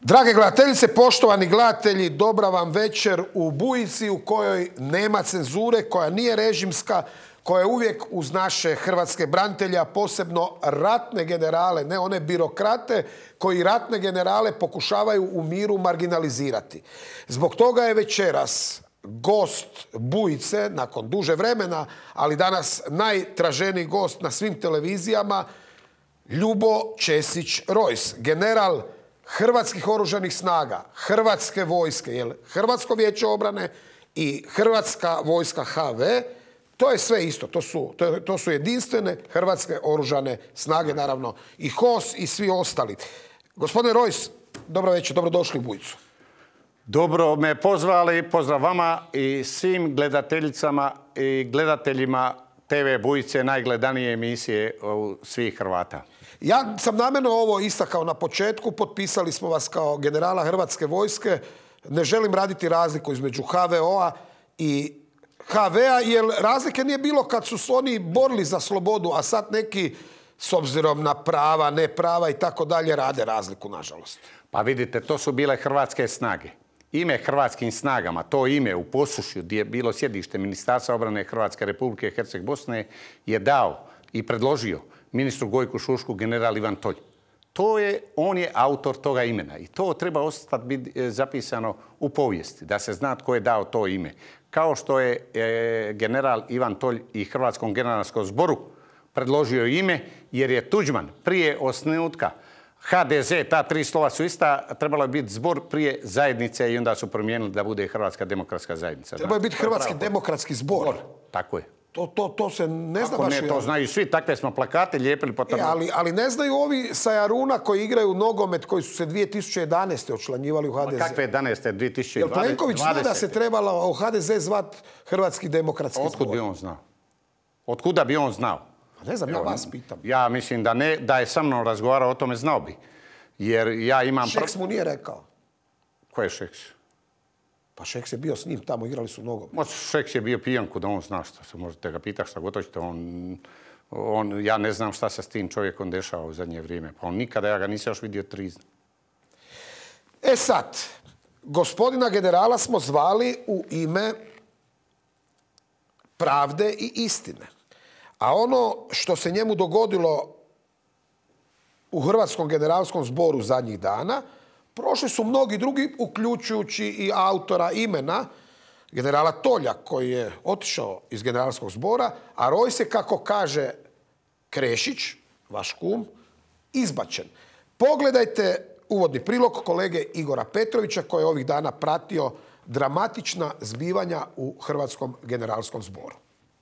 Drage gledateljice, poštovani gledatelji, dobra vam večer u Bujici u kojoj nema cenzure, koja nije režimska, koja je uvijek uz naše hrvatske branitelje, a posebno ratne generale, ne one birokrate koji ratne generale pokušavaju u miru marginalizirati. Zbog toga je večeras gost Bujice, nakon duže vremena, ali danas najtraženiji gost na svim televizijama, Ljubo Ćesić-Rojs, general Hrvatskih oružanih snaga, Hrvatske vojske, jer Hrvatsko vijeće obrane i Hrvatska vojska HV, to je sve isto, to su jedinstvene Hrvatske oružane snage, naravno i HOS i svi ostali. Gospodine Rojs, dobro večer, dobrodošli u Bujicu. Dobro me pozvali, pozdrav vama i svim gledateljicama i gledateljima TV Bujice, najgledanije emisije svih Hrvata. Ja sam namjerno ovo istakao na početku, potpisali smo vas kao generala Hrvatske vojske. Ne želim raditi razliku između HVO-a i HV-a, jer razlike nije bilo kad su se oni borili za slobodu, a sad neki, s obzirom na prava, ne prava i tako dalje, rade razliku, nažalost. Pa vidite, to su bile hrvatske snage. Ime hrvatskim snagama, to ime u Posušju, gdje je bilo sjedište Ministarstva obrane Hrvatske Republike Herceg Bosne, je dao i predložio ministru Gojku Šušku general Ivan Tolj. On je autor toga imena i to treba ostati biti zapisano u povijesti, da se zna tko je dao to ime. Kao što je general Ivan Tolj i Hrvatskom generalskom zboru predložio ime, jer je Tuđman prije osnutka HDZ, ta tri slova su ista, trebalo je biti zbor prije zajednice i onda su promijenili da bude Hrvatska demokratska zajednica. Trebalo je biti Hrvatski demokratski zbor. Tako je. To se ne zna baš. To znaju svi, takve smo plakate lijepili po tamo. Ali ne znaju ovi sa Jaruna koji igraju nogomet, koji su se 2011. učlanjivali u HDZ. Kakve 11. 2020. Jel Plenković zna da se trebala u HDZ zvat Hrvatski demokratski zbor? Otkud bi on znao? Otkuda bi on znao? Ne znam, ja vas pitam. Ja mislim da ne, da je sa mnom razgovarao o tome, znao bi. Jer ja imam... Šeks mu nije rekao. Ko je Šeks? Pa Šeks je bio s njim, tamo igrali su nogomet. Šeks je bio pijanku, da on zna što se možete ga pitati šta god hoćete. Ja ne znam šta se s tim čovjekom dešava u zadnje vrijeme. Pa on nikada, ja ga nisam još vidio trizna. E sad, gospodina generala smo zvali u ime pravde i istine. A ono što se njemu dogodilo u Hrvatskom generalskom zboru zadnjih dana, prošli su mnogi drugi, uključujući i autora imena, generala Tolja, koji je otišao iz generalskog zbora, a Rojs je, kako kaže Krešić, vaš kum, izbačen. Pogledajte uvodni prilog kolege Igora Petrovića, koji je ovih dana pratio dramatična zbivanja u Hrvatskom generalskom zboru.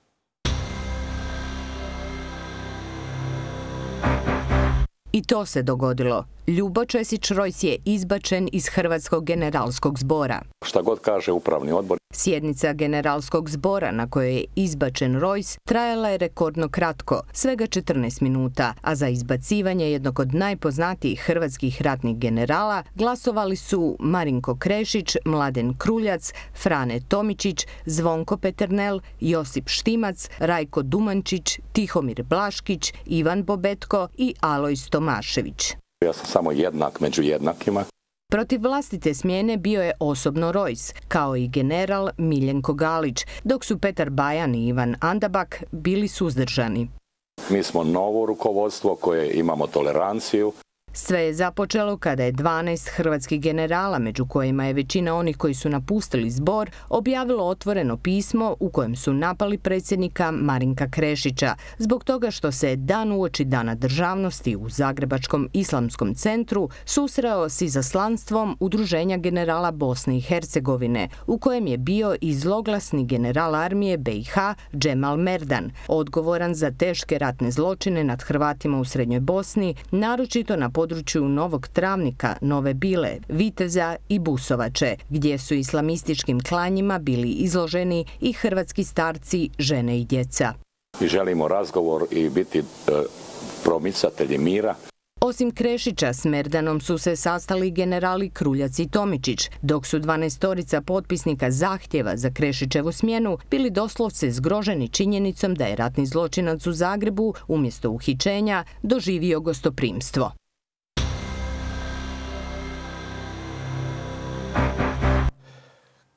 I to se dogodilo. Ljubo Ćesić-Rojs je izbačen iz Hrvatskog generalskog zbora. Šta god kaže upravni odbor. Sjednica generalskog zbora na kojoj je izbačen Rojs trajala je rekordno kratko, svega 14 minuta, a za izbacivanje jednog od najpoznatijih hrvatskih ratnih generala glasovali su Marinko Krešić, Mladen Kruljac, Frane Tomičić, Zvonko Peternel, Josip Štimac, Rajko Dumančić, Tihomir Blaškić, Ivan Bobetko i Alojz Tomašević. Ja sam samo jednak među jednakima. Protiv vlastite smjene bio je osobno Rojs, kao i general Miljenko Galić, dok su Petar Bajan i Ivan Andabak bili suzdržani. Mi smo novo rukovodstvo koje imamo toleranciju. Sve je započelo kada je 12 hrvatskih generala, među kojima je većina onih koji su napustili zbor, objavilo otvoreno pismo u kojem su napali predsjednika Marinka Krešića zbog toga što se dan uoči Dana državnosti u Zagrebačkom islamskom centru susreo s izaslanstvom Udruženja generala Bosne i Hercegovine, u kojem je bio i zloglasni general armije BiH Džemal Merdan, odgovoran za teške ratne zločine nad Hrvatima u Srednjoj Bosni, naročito na području Novog Travnika, Nove Bile, Viteza i Busovače, gdje su islamističkim klanjima bili izloženi i hrvatski starci, žene i djeca. I želimo razgovor i biti promicatelji mira. Osim Krešića, s Merdanom su se sastali generali Kruljac i Tomičić, dok su 12 potpisnika zahtjeva za Krešićevu smjenu bili doslovce zgroženi činjenicom da je ratni zločinac u Zagrebu, umjesto uhićenja, doživio gostoprimstvo.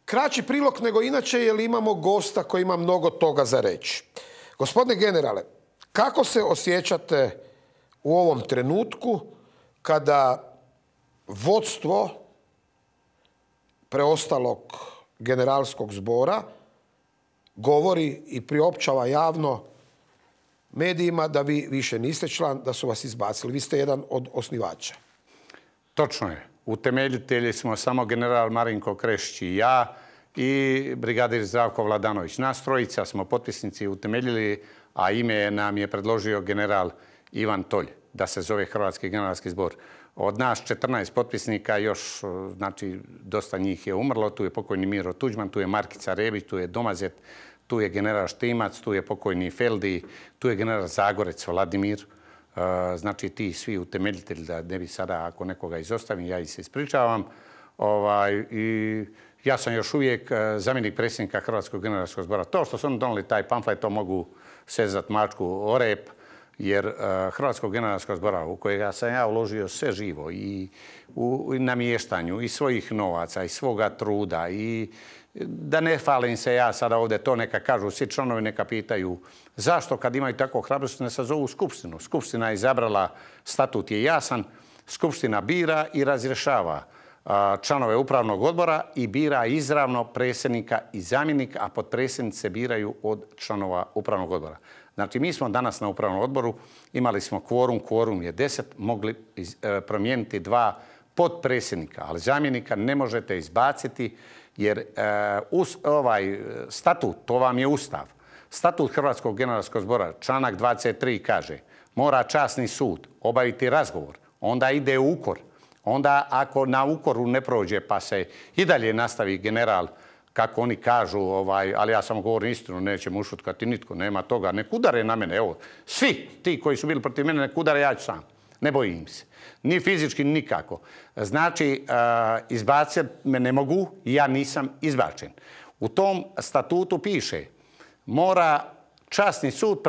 kraći prilog nego inače jer imamo gosta koji ima mnogo toga za reći. Gospodine generale, kako se osjećate u ovom trenutku kada vodstvo preostalog generalskog zbora govori i priopćava javno medijima da vi više niste član, da su vas izbacili? Vi ste jedan od osnivača. Točno je. Utemeljitelji smo samo general Marinko Krešić i ja i brigadir Zdravko Vladanović. Nas trojica smo potpisnici utemeljili, a ime nam je predložio general Ivan Tolj, da se zove Hrvatski generalski zbor. Od nas 14 potpisnika još, znači, dosta njih je umrlo. Tu je pokojni Miro Tuđman, tu je Markica Rebić, tu je Domazet, tu je general Štimac, tu je pokojni Feldi, tu je general Zagorec Vladimir. Znači, ti svi utemeljitelji, da ne bi sada, ako nekoga izostavim, ja ih se ispričavam. I ja sam još uvijek zamjenik predsjednika Hrvatskog generalskog zbora. To što su oni doneli taj pamflet, to mogu sezat mačku o rep, jer Hrvatskog generalskog zbora, u kojega sam ja uložio sve živo i u namještanju i svojih novaca i svoga truda, i da ne falim se ja sada ovdje, to neka kažu, svi članovi neka pitaju zašto kad imaju tako hrabrost ne sazovu skupštinu. Skupština je izabrala, statut je jasan, skupština bira i razrješava članove upravnog odbora i bira izravno predsjednika i zamjenika, a potpredsjednici se biraju od članova upravnog odbora. Znači, mi smo danas na upravnom odboru, imali smo kvorum je 10, mogli promijeniti 2 potpredsjednika, ali zamjenika ne možete izbaciti jer ovaj statut, to vam je Ustav. Statut Hrvatskog generalskog zbora, članak 23 kaže, mora časni sud obaviti razgovor, onda ide u ukor. Onda ako na ukoru ne prođe pa se i dalje nastavi general, kako oni kažu, ali ja samo govorim istinu, neće mu ušutkati nitko, nema toga, nek udare na mene. Evo, svi ti koji su bili protiv mene, nek udare, ja ću sam. Ne bojim se. Ni fizički, nikako. Znači, izbaciti me ne mogu, ja nisam izbačen. U tom statutu piše, mora časni sud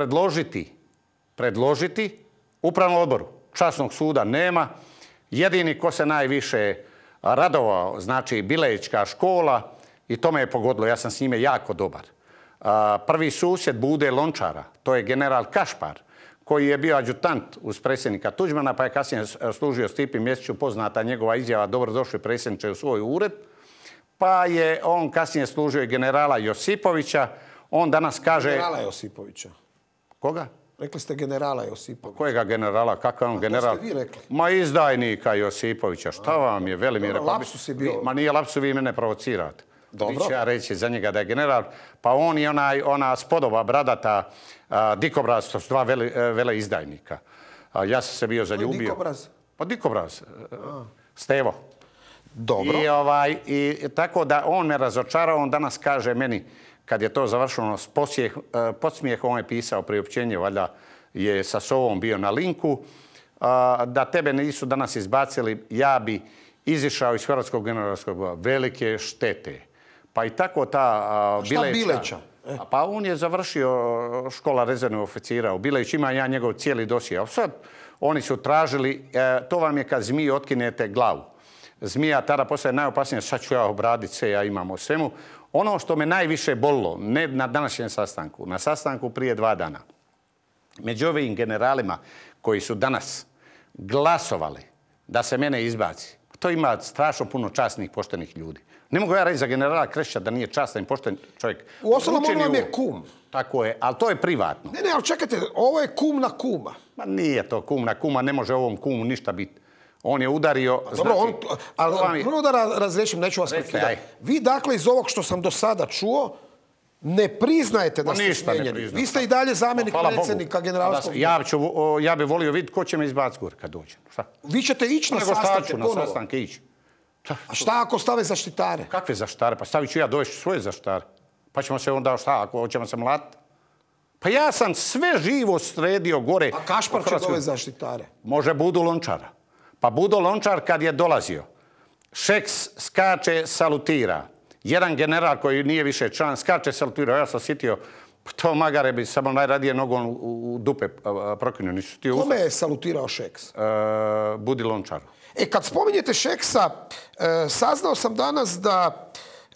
predložiti upravnom odboru. Časnog suda nema. Jedini ko se najviše radovao, znači Bilejička škola, i to me je pogodilo, ja sam s njime jako dobar. Prvi susjed Bude Lončara, to je general Kašpar, koji je bio adjutant uz predsjednika Tuđmana, pa je kasnije služio Stipi Mjesiću, poznata njegova izjava, dobrodošli predsjedniče u svoj ured. Pa je on kasnije služio i generala Josipovića. On danas kaže... Generala Josipovića. Koga? Rekli ste generala Josipovića. Kojega generala? Kakav je on general? To ste vi rekli. Ma izdajnika Josipovića. Šta vam je, Velimir? Lapsus je bio. Ma nije lapsus, vi mene provocirate. Dobro. Ću ja reći za njega da je general. Pa on i ona spodoba bradata Dikobraz, to su 2 vele izdajnika. Ja sam se bio zaljubio. Dikobraz? Pa Dikobraz. Stevo. Dobro. I tako da on me razočarao, on danas kaže meni, kad je to završeno s podsmijehom, on je pisao priopćenje, valjda je sa Sovom bio na linku, da tebe nisu danas izbacili, ja bi izišao iz Hrvatskog generalskog zbora. Velike štete. Pa i tako ta Bileća. Pa on je završio škola rezervnih oficira u Bileću, ima ja njegov cijeli dosije. A sad oni su tražili, to vam je kad zmiji otkinete glavu. Zmija tada postaje najopasnija, sad ću ja obraditi sve, ja imam o svemu. Ono što me najviše bolilo, ne na današnjem sastanku, na sastanku prije 2 dana, među ovim generalima koji su danas glasovali da se mene izbaci, to ima strašno puno časnih, poštenih ljudi. Ne mogu ja reći za generala Krešića da nije častan i pošten čovjek. Uostalom, on vam je kum. Tako je, ali to je privatno. Ne, ali čekajte, ovo je kum na kuma. Ma nije to kum na kuma, ne može ovom kumu ništa biti. On je udario... Dobro, ali prvo da razriješim, neću vas prekidati. Vi, dakle, iz ovog što sam do sada čuo, ne priznajete da ste smijenjeni. Vi ste i dalje zamjenik predsjednika generalskog zbora. Ja bih volio vidjeti ko će me izbaciti gore kad dođem. Vi ćete ići na sastanke ponovo. Na sastanke ići. A šta ako stave zaštitare? Kakve zaštitare? Pa stavit ću ja, dovešću svoje zaštitare. Pa ćemo se onda, šta, ako hoćemo se mlatiti? Pa ja sam sve živo sredio gore. A Kašpar će dovesti zaštitare? Može Budu Lončara. Pa Budo Lončar kad je dolazio, Šeks skače, salutira. Jedan general koji nije više član skače, salutira. Ja sam sitio, to magare bi samo najradije nogom u dupe prokinuo. Kome je salutirao Šeks? Budi Lončaru. Kad spominjete Šeksa, saznao sam danas da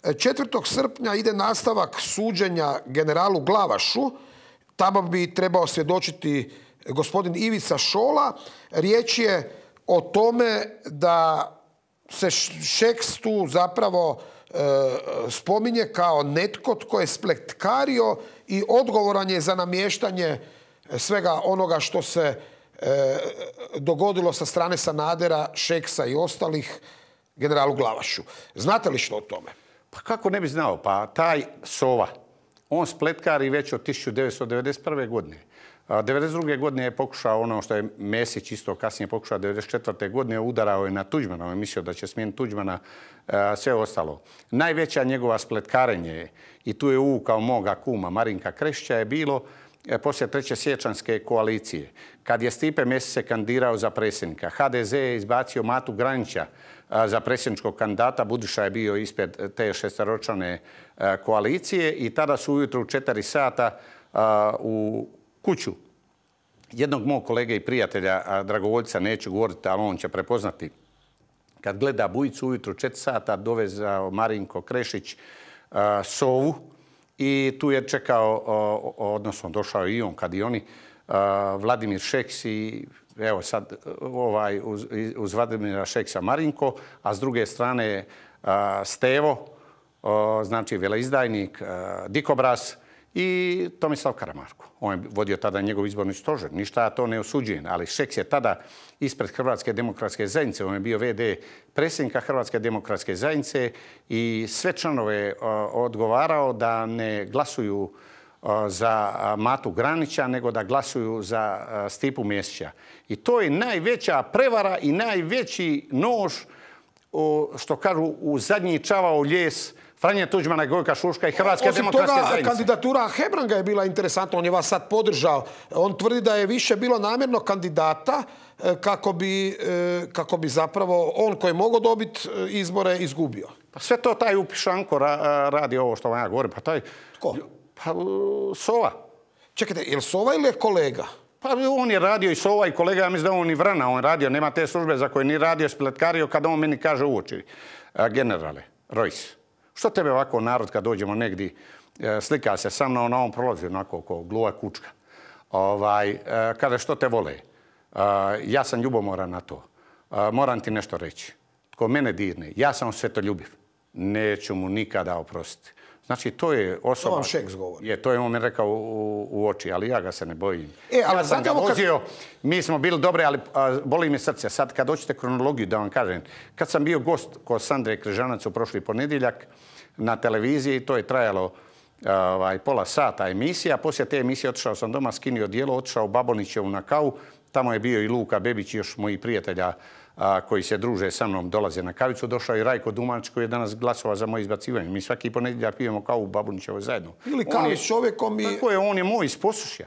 4. srpnja ide nastavak suđenja generalu Glavašu. Tamo bi trebao svjedočiti gospodin Ivica Šola. Riječ je o tome da se Šeks tu zapravo spominje kao netko tko je spletkario i odgovoran je za namještanje svega onoga što se dogodilo sa strane Sanadera, Šeksa i ostalih generalu Glavašu. Znate li što o tome? Pa kako ne bi znao? Pa taj Sova, on spletkari već od 1991. godine. 1992. godine je pokušao ono što je Mesić isto kasnije pokušao, 1994. godine udarao je na Tuđmana, on je mislio da će smijeniti Tuđmana, sve ostalo. Najveća njegova spletkarenje, i tu je uvukao moga kuma Marinka Krešića, je bilo poslije 3. siječanjske koalicije. Kad je Stipe Mesić se kandidirao za predsjednika, HDZ je izbacio Matu Granića za predsjedničkog kandidata, Budiša je bio ispred te šesteročlane koalicije i tada su ujutro u 4 sata u kuću jednog mog kolege i prijatelja, dragovoljca, neću govoriti, ali on će prepoznati. Kad gleda Bujicu ujutro u 4 sata dovezao Marinko Krešić Sovu i tu je čekao, odnosno došao i on kad i oni, Vladimir Šeks i evo sad uz Vladimira Šeksa Marinko, a s druge strane Stevo, znači veleizdajnik, dikobraz, i Tomislav Karamarko. On je vodio tada njegov izborni stožer. Ništa ja to ne osuđujem, ali Šeks je tada ispred Hrvatske demokratske zajednice, on je bio VD predsjednika Hrvatske demokratske zajednice i sve članove odgovarao da ne glasuju za Matu Granića, nego da glasuju za Stipu Mesića. I to je najveća prevara i najveći nož, što kažu, u zadnji čavao lijes Franje Tuđmana, Gojka Šuška i Hrvatske demokratske zajednice. Osim toga, kandidatura Hebranga je bila interesantna, on je vas sad podržao. On tvrdi da je više bilo namjerno kandidata kako bi zapravo on koji je mogao dobiti izbore izgubio. Pa sve to taj Upišanko radi ovo što vam ja govorim. Pa taj... Tko? Pa Sova. Čekajte, je li Sova ili je kolega? Pa on je radio i Sova i kolega, ja mislim da on i Vrana on radio, nema te službe za koje ni radio, spletkario, kada on meni kaže u oči. Generale, Rojs, što tebe ovako narod kad dođemo negdje, slika se sa mnom, na ovom prolazi onako kao gluva kučka. Kaže, što te vole? Ja sam ljubomoran na to. Moram ti nešto reći. Tko mene dirne, ja sam svetoljubiv. Neću mu nikada oprostiti. Znači, to je osoba... To vam Šeks govori. To je on mi rekao u oči, ali ja ga se ne bojim. Ali ja sam ga vozio, mi smo bili dobri, ali boli mi srce. Sad, kad hoćete kronologiju, da vam kažem, kad sam bio gost kod Sandre Križanac u prošli ponedjeljak na televiziji, to je trajalo pola sata emisija. Poslije te emisije otišao sam doma, skinio odijelo, otišao u Babonićevu na kavu. Tamo je bio i Luka Bebić i još moji prijatelja koji se druže sa mnom, dolaze na kavicu. Došao i Rajko Dumanić koji je danas glasovao za moje izbacivanje. Mi svaki ponedjeljak pijemo kavu u Babunićevoj zajedno. Ili kavu s čovjekom i... Tako je, on je moj iz Posušja,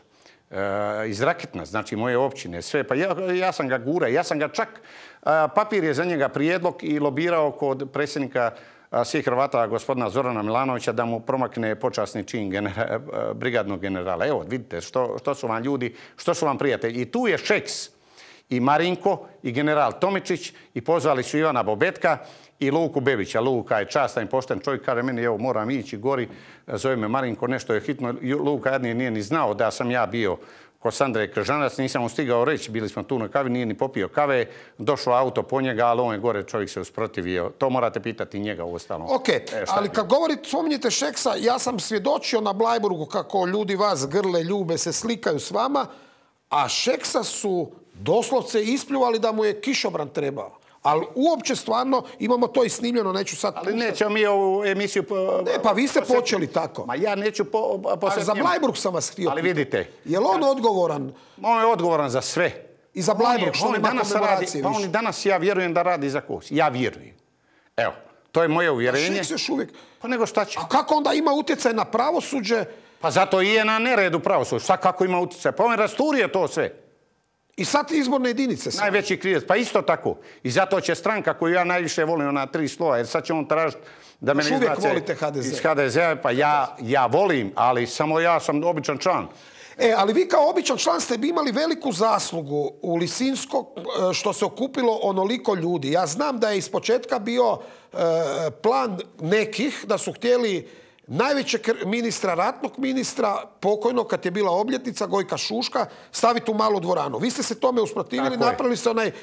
iz Rakitna, znači moje općine, sve. Pa ja sam ga gurao, ja sam ga čak, papir je za njega prijedlog i lobirao kod predsjednika svih Hrvata, gospodina Zorana Milanovića, da mu promakne počasni čin brigadnog generala. Evo, vidite što su vam ljudi, što su vam prijatelji. I tu je Šeks i Marinko i general Tomičić i pozvali su Ivana Bobetka i Luku Bebića. Luka je častan i pošten čovjek, kaže meni, evo, moram ići gori, zove me Marinko, nešto je hitno. Luka jadnije nije ni znao da sam ja bio kod Sandre Križanac, nisam mu stigao reći, bili smo tu na kavi, nije ni popio kave, došlo auto po njega, ali on je gore, čovjek se usprotivio. To morate pitati njega u ostalom. Ok, ali kad spominjete Šeksa, ja sam svjedočio na Blajburgu kako ljudi vas grle, ljube, se slikaju s vama, a Šeksa su doslovce ispljuvali da mu je kišobran trebao. Ali uopće stvarno imamo to i snimljeno, neću sad... Ali nećemo mi ovu emisiju... Ne, pa vi ste počeli tako. Ma ja neću posjetiti... Za Blajburg sam vas htio. Ali vidite... Je li on odgovoran? On je odgovoran za sve. I za Blajburg, što nema komemoracije više. Pa on danas, ja vjerujem da radi za KOS. Ja vjerujem. Evo, to je moje uvjerenje. A Šeks još uvijek... Pa nego šta će? A kako onda ima utjecaj na pravosuđe? Pa zato i je na neredu pravosuđe. Sad kako ima utjecaj? Pa on rasturio to sve. I sad izborne jedinice. Najveći krivac. Pa isto tako. I zato će stranka koju ja najviše volim, ona 3 slova, jer sad će on tražiti da me izbace iz HDZ-a. Pa ja volim, ali samo ja sam običan član. Ali vi kao običan član ste imali veliku zaslugu u Lisinsko što se okupilo onoliko ljudi. Ja znam da je ispočetka bio plan nekih da su htjeli najvećeg ministra, ratnog ministra, pokojnog kad je bila obljetnica, Gojka Šuška, staviti u malu dvoranu. Vi ste se tome usprotivili, napravili ste onaj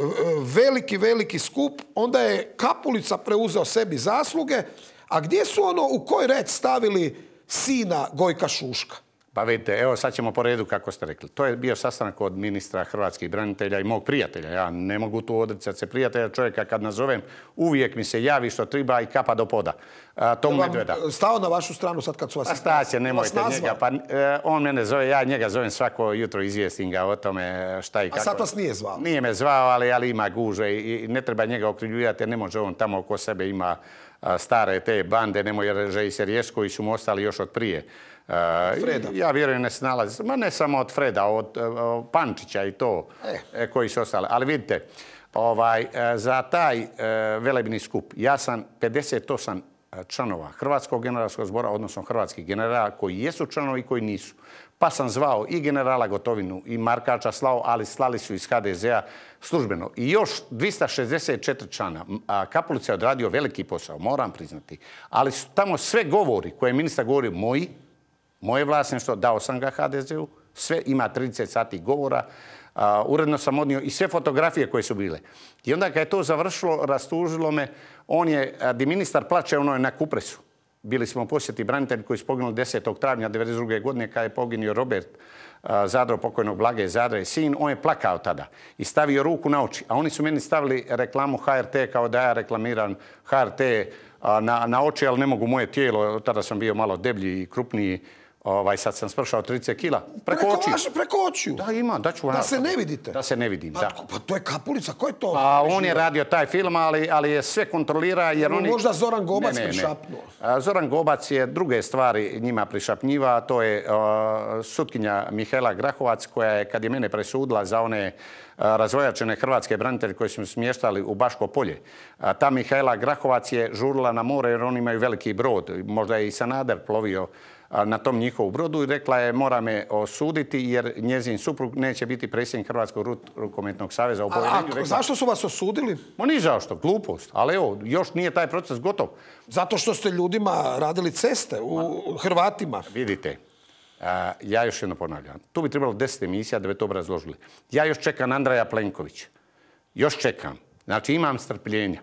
veliki skup, onda je Kapulica preuzeo sebi zasluge. A gdje su u koji red stavili sina Gojka Šuška? Pa vidite, evo sad ćemo po redu kako ste rekli. To je bio sastanak od ministra hrvatskih branitelja i mog prijatelja. Ja ne mogu tu odricati se prijatelja, čovjeka kad nazovem uvijek mi se javi što treba i kapa do poda. To Medveda. Stao na vašu stranu sad kad su vas... Staće, nemojte njega. Pa, on mene zove, ja njega zovem svako jutro, izvijestim ga o tome šta i kako. A sad vas nije zvao? Nije me zvao, ali ima guže i ne treba njega okrivljivati jer ne može on tamo oko sebe ima stare te bande, ne može se riješiti koji su mu ostali još od prije. Ja vjerujem ne se nalazi, ma ne samo od Freda, od Pančića i to koji su ostali. Ali vidite, za taj velebni skup ja sam 58 članova Hrvatskog generalskog zbora, odnosno hrvatskih generala koji jesu članovi i koji nisu. Pa sam zvao i generala Gotovinu i Markača slao, ali slali su iz HDZ-a službeno. I još 264 člana. Kapulica je odradio veliki posao, moram priznati. Ali su tamo sve govori koje je ministar govorio moje vlasništvo, dao sam ga HDZ-u, sve ima 30 sati govora, uredno sam odnio i sve fotografije koje su bile. I onda kad je to završilo, rastužilo me, di ministar plače, ono je na Kupresu. Bili smo u posjeti branitelji koji su poginuli 10. travnja 1992. godine kad je poginio Robert Zadro, pokojnog Blage Zadre, sin, on je plakao tada i stavio ruku na oči. A oni su meni stavili reklamu HRT kao da ja reklamiram HRT na oči, ali ne mogu moje tijelo, tada sam bio malo deblji i krupniji, sad sam spršao 30 kila. Preko očiju? Da, ima, daću vam. Da se ne vidite? Da se ne vidim, da. Pa to je Kapulica, ko je to? Pa on je radio taj film, ali je sve kontrolira jer oni... Možda Zoran Gobac prišapnuo? Zoran Gobac je druge stvari njima prišapnjiva, to je sutkinja Mihaela Grahovac koja je, kad je mene presudila za one razvojačene hrvatske branitelje koji su smještali u Baško polje. Ta Mihaela Grahovac je žurila na more jer oni imaju veliki brod. Možda je i Sanader plovio na tom njihovu brodu i rekla je mora me osuditi jer njezin suprug neće biti predsjednik Hrvatskog rukometnog saveza. Zašto su vas osudili? Ni zašto, glupost. Ali evo, još nije taj proces gotov. Zato što ste ljudima radili ceste, Hrvatima. Vidite, ja još jedno ponavljam. Tu bi trebalo 10 emisija da bi to obrazložili. Ja još čekam Andreja Plenkovića. Još čekam. Znači imam strpljenja.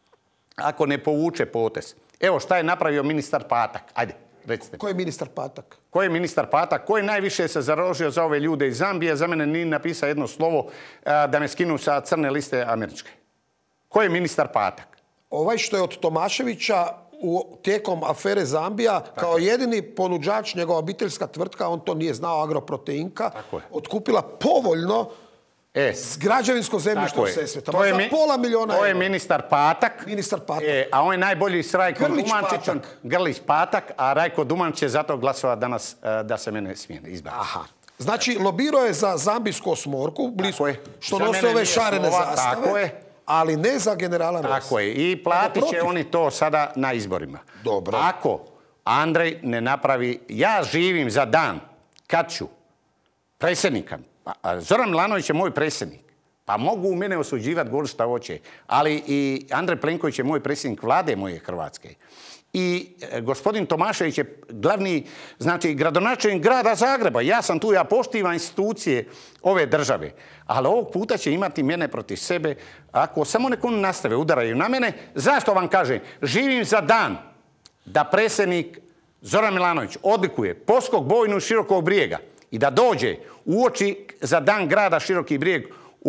Ako ne povuče potez. Evo šta je napravio ministar Patak. Ajde. Recite. Ko je ministar Patak? Ko je ministar Patak? Ko je najviše se založio za ove ljude iz Zambije? Za mene nije napisao jedno slovo da me skinu sa crne liste američke. Ko je ministar Patak? Ovaj što je od Tomaševića tijekom afere Zambija kao jedini ponuđač, njegova obiteljska tvrtka, on to nije znao, Agroproteinka, otkupila povoljno građevinsko zemljište u Sesvetama. Za $500 000 To je ministar Patak. Ministar Patak. A on je najbolji s Rajkom Dumančićem. Grlić Patak. A Rajko Dumančić će zato glasovati danas da se mene smijene izbaci. Aha. Znači, lobirao je za zambijsku osmorku, blisko, što nose ove šarene zastave, ali ne za generala Rosa. Tako je. I platit će oni to sada na izborima. Dobro. Ako Andrej ne napravi, ja živim za dan kad ću predsjednika. Zoran Milanović je moj predsjednik. Pa mogu u mene osuđivati gol šta hoće. Ali i Andrej Plenković je moj predsjednik vlade moje Hrvatske. I gospodin Tomašević je glavni, znači, gradonačelnik grada Zagreba. Ja sam tu, ja poštivam institucije ove države. Ali ovog puta će imati mene protiv sebe. Ako samo neko nastave, udaraju na mene, zašto vam kažem? Živim za dan da predsjednik Zoran Milanović odlikuje Poskog, Bojnu, Širokog Brijega i da dođe uoči za dan grada Široki Brijeg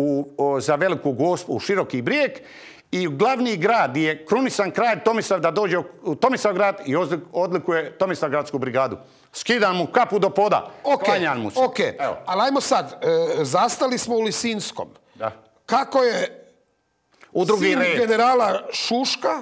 za Veliku Gospu u Široki Brijeg i glavni grad je krunisan kralj Tomislav da dođe u Tomislavgrad i odlikuje Tomislavgradsku brigadu. Skidam mu kapu do poda, klanjam mu se. Ok, ali ajmo sad, zastali smo u Lisinskom. Da. Kako je sin generala Šuška,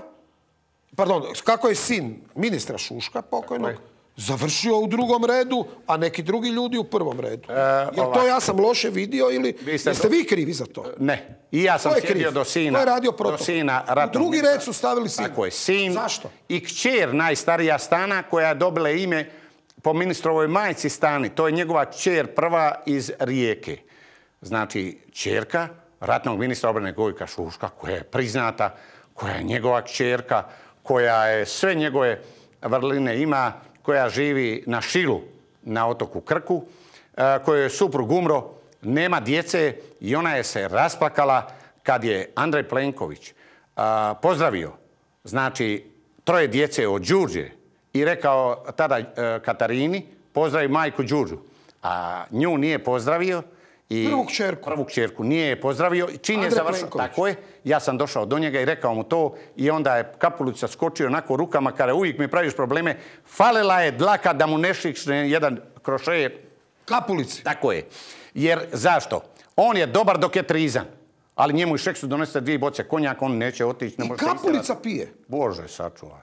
kako je sin ministra Šuška pokojnog, završio u drugom redu, a neki drugi ljudi u prvom redu. Jel to ja sam loše vidio ili jeste vi krivi za to? Ne. I ja sam sjedio do sina. Ko je radio proto? U drugi red su stavili sina. Tako je. Sin. Zašto? I kćer najstarija Stana koja je dobila ime po ministrovoj majci Stani. To je njegova kćer prva iz Rijeke. Znači, kćerka ratnog ministra obrane Gojka Šuška, koja je priznata, koja je njegova kćerka, koja je sve njegove vrline ima, koja živi na Šilu, na otoku Krku, kojoj je suprug umro, nema djece i ona je se rasplakala kad je Andrej Plenković pozdravio, znači, 3 djece od Đurđe i rekao tada Katarini, pozdravi majku Đurđu. A nju nije pozdravio. Prvu kćerku nije je pozdravio. Čim je završio, tako je, ja sam došao do njega i rekao mu to i onda je Kapulica skočio onako rukama, kada uvijek mi praviš probleme, falila je dlaka da mu ne šikne jedan krošej. Kapulici. Tako je. Jer zašto? On je dobar dok je trizan. Ali njemu i Šeksu donese 2 boce konjaka, on neće otići. I Kapulica pije. Bože, sačuvaj.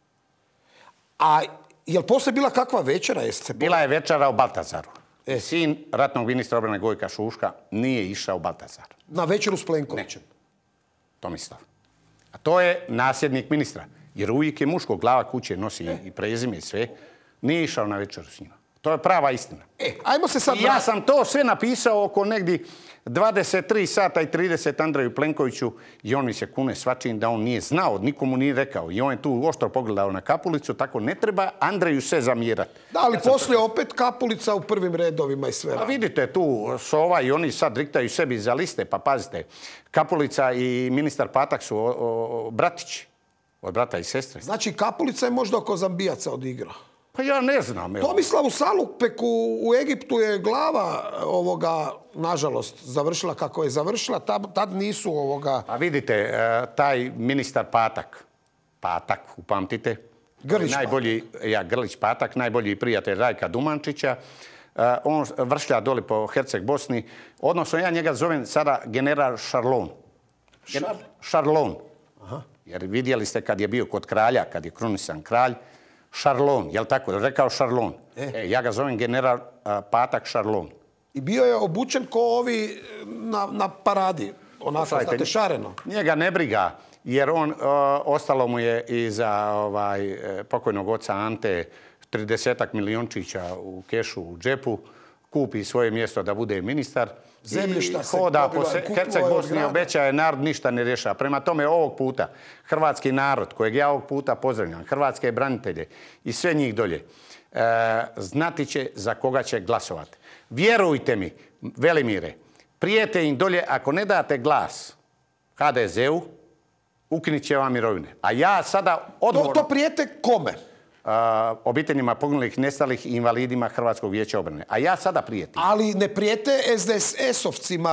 A je li poslije bila kakva večera? Bila je večera u Baltazaru. Sin ratnog ministra obrane Gojka Šuška nije išao u Baltazar. Na večeru s Plenkovićem? Ne. Tomislav. A to je nasljednik ministra. Jer uvijek je muško, glava kuće nosi i prezime i sve. Nije išao na večeru s njima. To je prava istina. Ajmo se sad... I ja sam to sve napisao oko negdje 23 sata i 30 Andreju Plenkoviću i on mi se kune svačim da on nije znao, nikomu nije rekao. I on je tu oštro pogledao na Kapulicu, tako ne treba Andreju sve zamjerati. Da, ali poslije opet Kapulica u prvim redovima i sve. A vidite tu Sova i oni sad riktaju sebi za liste, pa pazite, Kapulica i ministar Patak su bratići, od brata i sestre. Znači Kapulica je možda oko Zambijaca odigrao. Pa ja ne znam. Tomislavu Salupeku u Egiptu je glava ovoga, nažalost, završila kako je završila. Tad nisu ovoga... A vidite, taj ministar Patak, upamtite. Grlić Patak, najbolji prijatelj Rajka Dumančića. On vršlja doli po Herceg Bosni. Odnosno, ja njega zovem sada general Šarlon. Šarlon. Jer vidjeli ste kad je bio kod kralja, kad je krunisan kralj, Šarlon, jel tako? Rekao Šarlon. Ja ga zovem general Patak Šarlon. I bio je obučen ko ovi na paradi. Onako, znate, šareno. Njega ne briga, jer on, ostalo mu je i za pokojnog oca Ante 30 miliončića u kešu, u džepu, kupi svoje mjesto da bude ministar. Zemljišta se hoda po Herceg Bosni, obećaje, narod ništa ne rješava. Prema tome, ovog puta, hrvatski narod, kojeg ja ovog puta pozdravljam, hrvatske branitelje i sve njih dolje, znati će za koga će glasovati. Vjerujte mi, Velimire, prijete im dolje, ako ne date glas HDZ-u, ukinit će vam mirovine. A ja sada odgovorno... To prijete kome? Obiteljima poginulih, nestalih i invalidima Hrvatskog vijeća obrane. A ja sada prijetim. Ali ne prijete SDSS-ovcima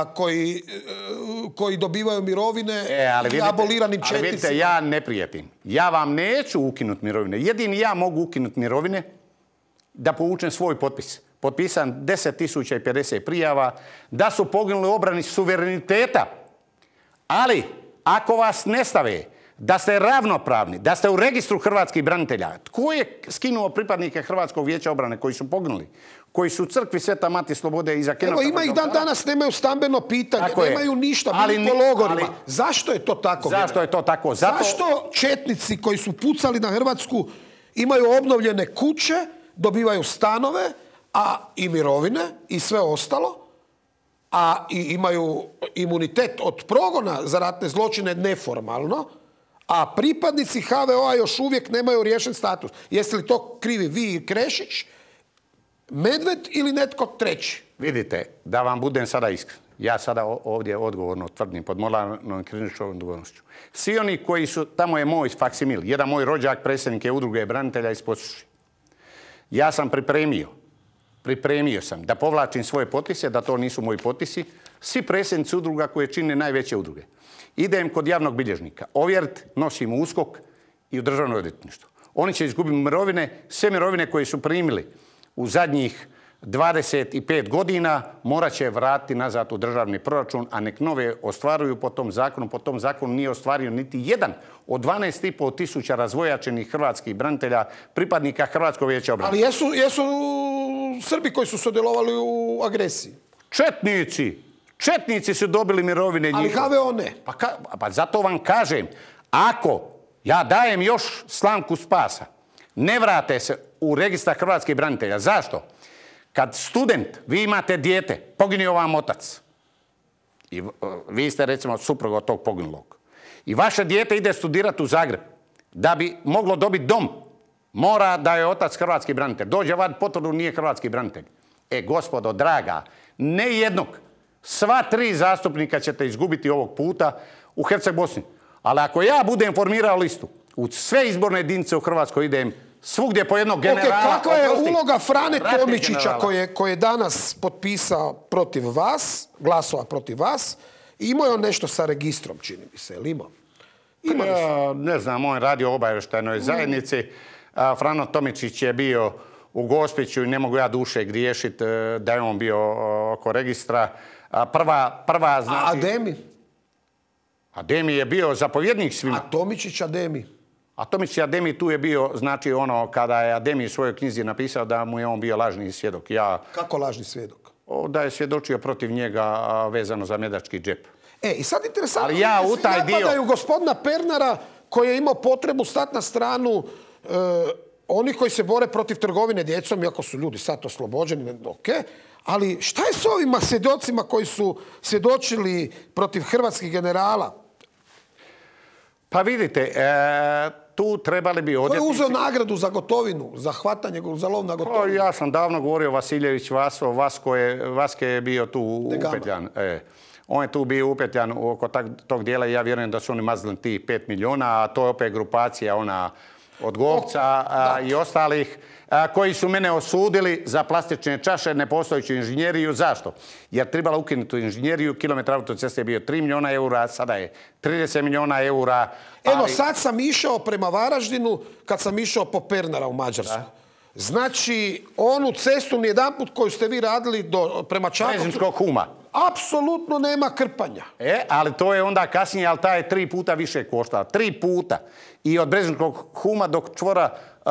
koji dobivaju mirovine i aboliranim četnicima? Ali vidite, ja ne prijetim. Ja vam neću ukinuti mirovine. Jedini ja mogu ukinuti mirovine da povučem svoj potpis. Potpisan 10.050 prijava da su poginuli u obrani suvereniteta. Ali, ako vas ne stave da ste ravnopravni, da ste u registru hrvatskih branitelja. Tko je skinuo pripadnike Hrvatskog vijeća obrane koji su poginuli? Koji su u crkvi Sveta Mati Slobode iza Kenova? Evo, ima ih danas, nemaju stambeno pitanje, nemaju ništa, bili po logorima. Zašto je to tako? Zašto je to tako? Zašto četnici koji su pucali na Hrvatsku imaju obnovljene kuće, dobivaju stanove, a i mirovine i sve ostalo, a i imaju imunitet od progona za ratne zločine neformalno, a pripadnici HVO-a još uvijek nemaju riješen status. Jeste li to krivi vi i Krešić, Medved ili netko treći? Vidite, da vam budem sada iskren. Ja sada ovdje odgovorno tvrdim pod moralnom i krivičnom odgovornošću. Svi oni koji su, tamo je moj faksimil, jedan moj rođak, predsjednik je udruge branitelja iz Posuši. Ja sam pripremio sam da povlačim svoje potpise, da to nisu moji potpisi, svi predsjednici udruga koje čine najveće udruge. Idem kod javnog bilježnika, ovjeriti, nosim u USKOK i u državno odvjetništvo. Oni će izgubiti mirovine, sve mirovine koje su primili u zadnjih 25 godina morat će vratiti nazad u državni proračun, a nek nove ostvaruju po tom zakonu. Po tom zakonu nije ostvario niti jedan od 12,5 tisuća razvojačenih hrvatskih branitelja, pripadnika Hrvatskog vijeća obrane. Ali jesu Srbi koji su sudjelovali u agresiji? Četnici su dobili mirovine njihove. Ali HVO ne. Pa zato vam kažem, ako ja dajem još slamku spasa, ne vrate se u registar hrvatskih branitelja. Zašto? Kad student, vi imate dijete, poginio vam otac. I vi ste recimo suprug od tog poginulog. I vaše dijete ide studirati u Zagreb. Da bi moglo dobiti dom, mora da je otac hrvatski branitelj. Dođe van potvrdu, nije hrvatski branitelj. Gospodo draga, ne jednog, sva 3 zastupnika ćete izgubiti ovog puta u Herceg Bosni. Ali ako ja budem formirao listu, u sve izborne jedinice u Hrvatskoj idem svugdje po jednog generala... Kakva je uloga Frane Tomičića koji je danas potpisao protiv vas, glasova protiv vas, imao je on nešto sa registrom, čini mi se, ili imao? Ne znam, on je radio u obavještajnoj zajednici. Frano Tomičić je bio u Gospiću i ne mogu ja duše griješiti da je on bio oko registra. Prva znači... A Ademi? Ademi je bio zapovjednik svima. A Tomičić Ademi? A Tomić Ademi tu je bio, znači kada je Ademi u svojoj knjizi napisao da mu je on bio lažni svjedok. Kako lažni svjedok? Da je svjedočio protiv njega vezano za medački džep. I sad interesantno, ali ja u taj napadaju gospodina Pernara koji je imao potrebu stati na stranu oni koji se bore protiv trgovine djecom, iako su ljudi sad oslobođeni, ali šta je s ovima svjedocima koji su svjedočili protiv hrvatskih generala? Pa vidite, tu trebali bi odjetnici... Ko je uzeo nagradu za Gotovinu, za hvatanje, za lov na Gotovinu? Ja sam davno govorio Vasiljević Vaso, Vaske je bio tu upetljan. On je tu bio upetljan oko tog dijela i ja vjerujem da su oni mazli tih 5 milijuna, a to je opet grupacija ona od Govca i ostalih koji su mene osudili za plastične čaše, nepostojeću inženjeriju. Zašto? Jer trebala ukinuti inženjeriju, kilometar autoceste je bio 3 milijuna eura, sada je 30 milijuna eura. Evo, sad sam išao prema Varaždinu kad sam išao po Pernara u Mađarsku. Znači, onu cestu nijedanput koju ste vi radili prema Čakovcu... Brezničkog Huma. Apsolutno nema krpanja. Ali to je onda kasnije, ali ta je 3 puta više koštala. 3 puta. I od Brezničkog Huma do čvora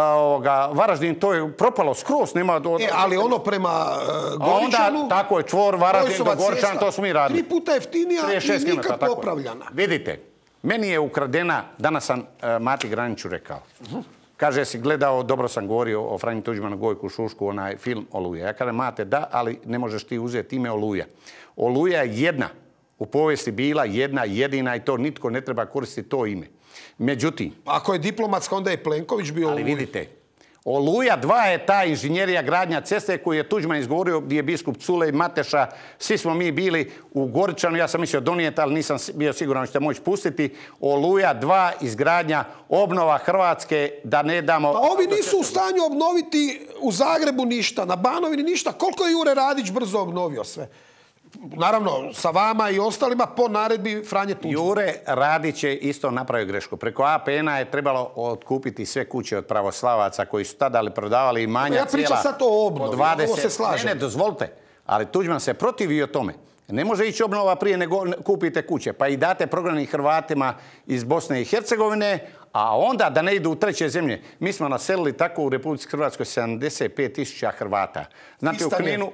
Varaždin, to je propalo skroz. Ali ono prema Goričanu... Onda tako je čvor Varaždin do Goričana, to smo mi radili. 3 puta jeftinija i nikad popravljana. Vidite, meni je ukradena, danas sam Mati Graniću rekao. Kaže, si gledao, dobro sam govorio o Franji Tuđmanu, Gojku Šušku, onaj film Oluja. Ja kažem, Mate, da, ali ne možeš ti uzeti ime Oluja. Oluja je jedna, u povijesti bila jedna, jedina i to nitko ne treba koristiti to ime. Međutim... Ako je diplomatska, onda je Plenković bio Oluja. Ali vidite, Oluja 2 je ta inženjerija gradnja ceste koju je Tuđman izgovorio gdje je biskup Culej, Mateša, svi smo mi bili u Goričanu, ja sam mislio donijeti, ali nisam bio siguran da ćete moći pustiti. Oluja 2 izgradnja, obnova Hrvatske, da ne damo... Pa ovi nisu u stanju obnoviti u Zagrebu ništa, na Banovini ništa. Koliko je Jure Radić brzo obnovio sve? Naravno, sa vama i ostalima po naredbi Franje Tuđmana. Jure Radić je isto napravio grešku. Preko APN-a je trebalo otkupiti sve kuće od pravoslavaca koji su tada prodavali imanja cijela... Ja pričam sad o obnovi, ovo se slažem. Ne, dozvolite, ali Tuđman se protivio tome. Ne može ići obnova prije nego kupite kuće, pa i date prognanim Hrvatima iz Bosne i Hercegovine, a onda da ne idu u treće zemlje. Mi smo naselili tako u Republici Hrvatskoj 75.000 Hrvata. Znate, u Kninu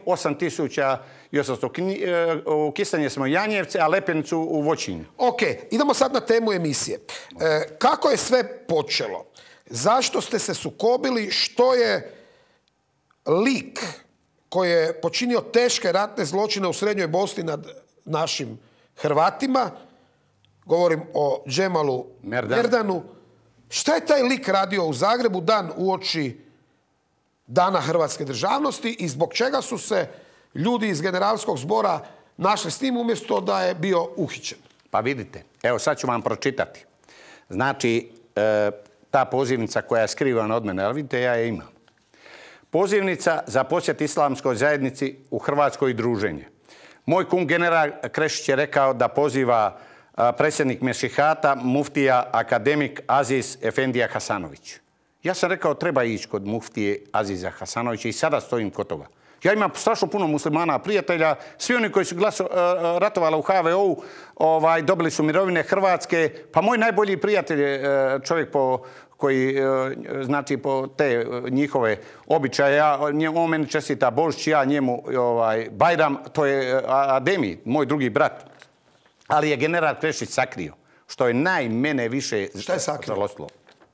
8.800. U Kistanje smo Janjevce, a Lepenicu u Voćinju. Ok, idemo sad na temu emisije. Kako je sve počelo? Zašto ste se sukobili? Što je lik koji je počinio teške ratne zločine u Srednjoj Bosni nad našim Hrvatima? Govorim o Džemalu Merdanu. Šta je taj lik radio u Zagrebu dan uoči Dana hrvatske državnosti i zbog čega su se ljudi iz generalskog zbora našli s tim umjesto da je bio uhićen? Pa vidite, evo sad ću vam pročitati. Znači, ta pozivnica koja je skrivana od mene, ali vidite, ja je imam. Pozivnica za posjet islamskoj zajednici u Hrvatskoj druženje. Moj kum general Krešić je rekao da poziva predsjednik Mešihata, muftija, akademik Aziz Efendija Hasanović. Ja sam rekao treba ići kod muftije Aziza Hasanovića i sada stojim kod toga. Ja imam strašno puno muslimana, prijatelja, svi oni koji su ratovali u HVO-u dobili su mirovine Hrvatske, pa moj najbolji prijatelj je čovjek koji, znači, po te njihove običaje, on meni čestita Božić, ja njemu Bajram, to je Ademi, moj drugi brat. Ali je general Krešić sakrio, što je mene više žalostilo.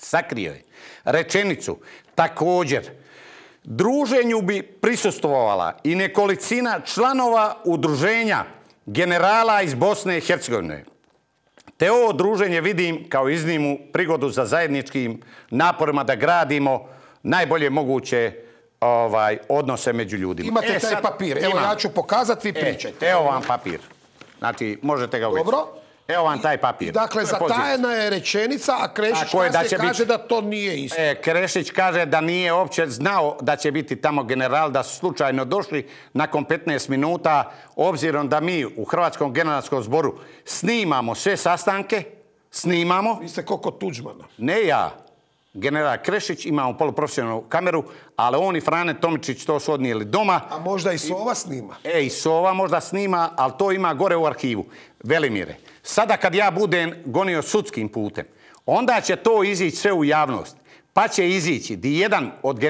sakrio je rečenicu. Također, druženju bi prisustvovala i nekolicina članova udruženja generala iz Bosne i Hercegovine. Te ovo druženje vidim kao iznimnu prigodu za zajedničkim naporima da gradimo najbolje moguće odnose među ljudima. Imate taj papir. Evo ja ću pokazati, vi pričajte. Evo vam papir. Znači, možete ga uvijek. Dobro. Evo vam taj papir. Dakle, zatajena je rečenica, a Krešić kaže da to nije isto. Krešić kaže da nije uopće znao da će biti tamo general, da su slučajno došli nakon 15 minuta, obzirom da mi u Hrvatskom generalskom zboru snimamo sve sastanke, snimamo. Vi ste koliko Tuđmana. Ne ja. General Krešić, imamo poluprofesionalnu kameru, ali on i Frane Tomičić to su odnijeli doma. A možda i Sova snima. I Sova možda snima, ali to ima gore u arhivu. Velimire, sada kad ja budem gonio sudskim putem, onda će to izići sve u javnost. Pa će izići di jedan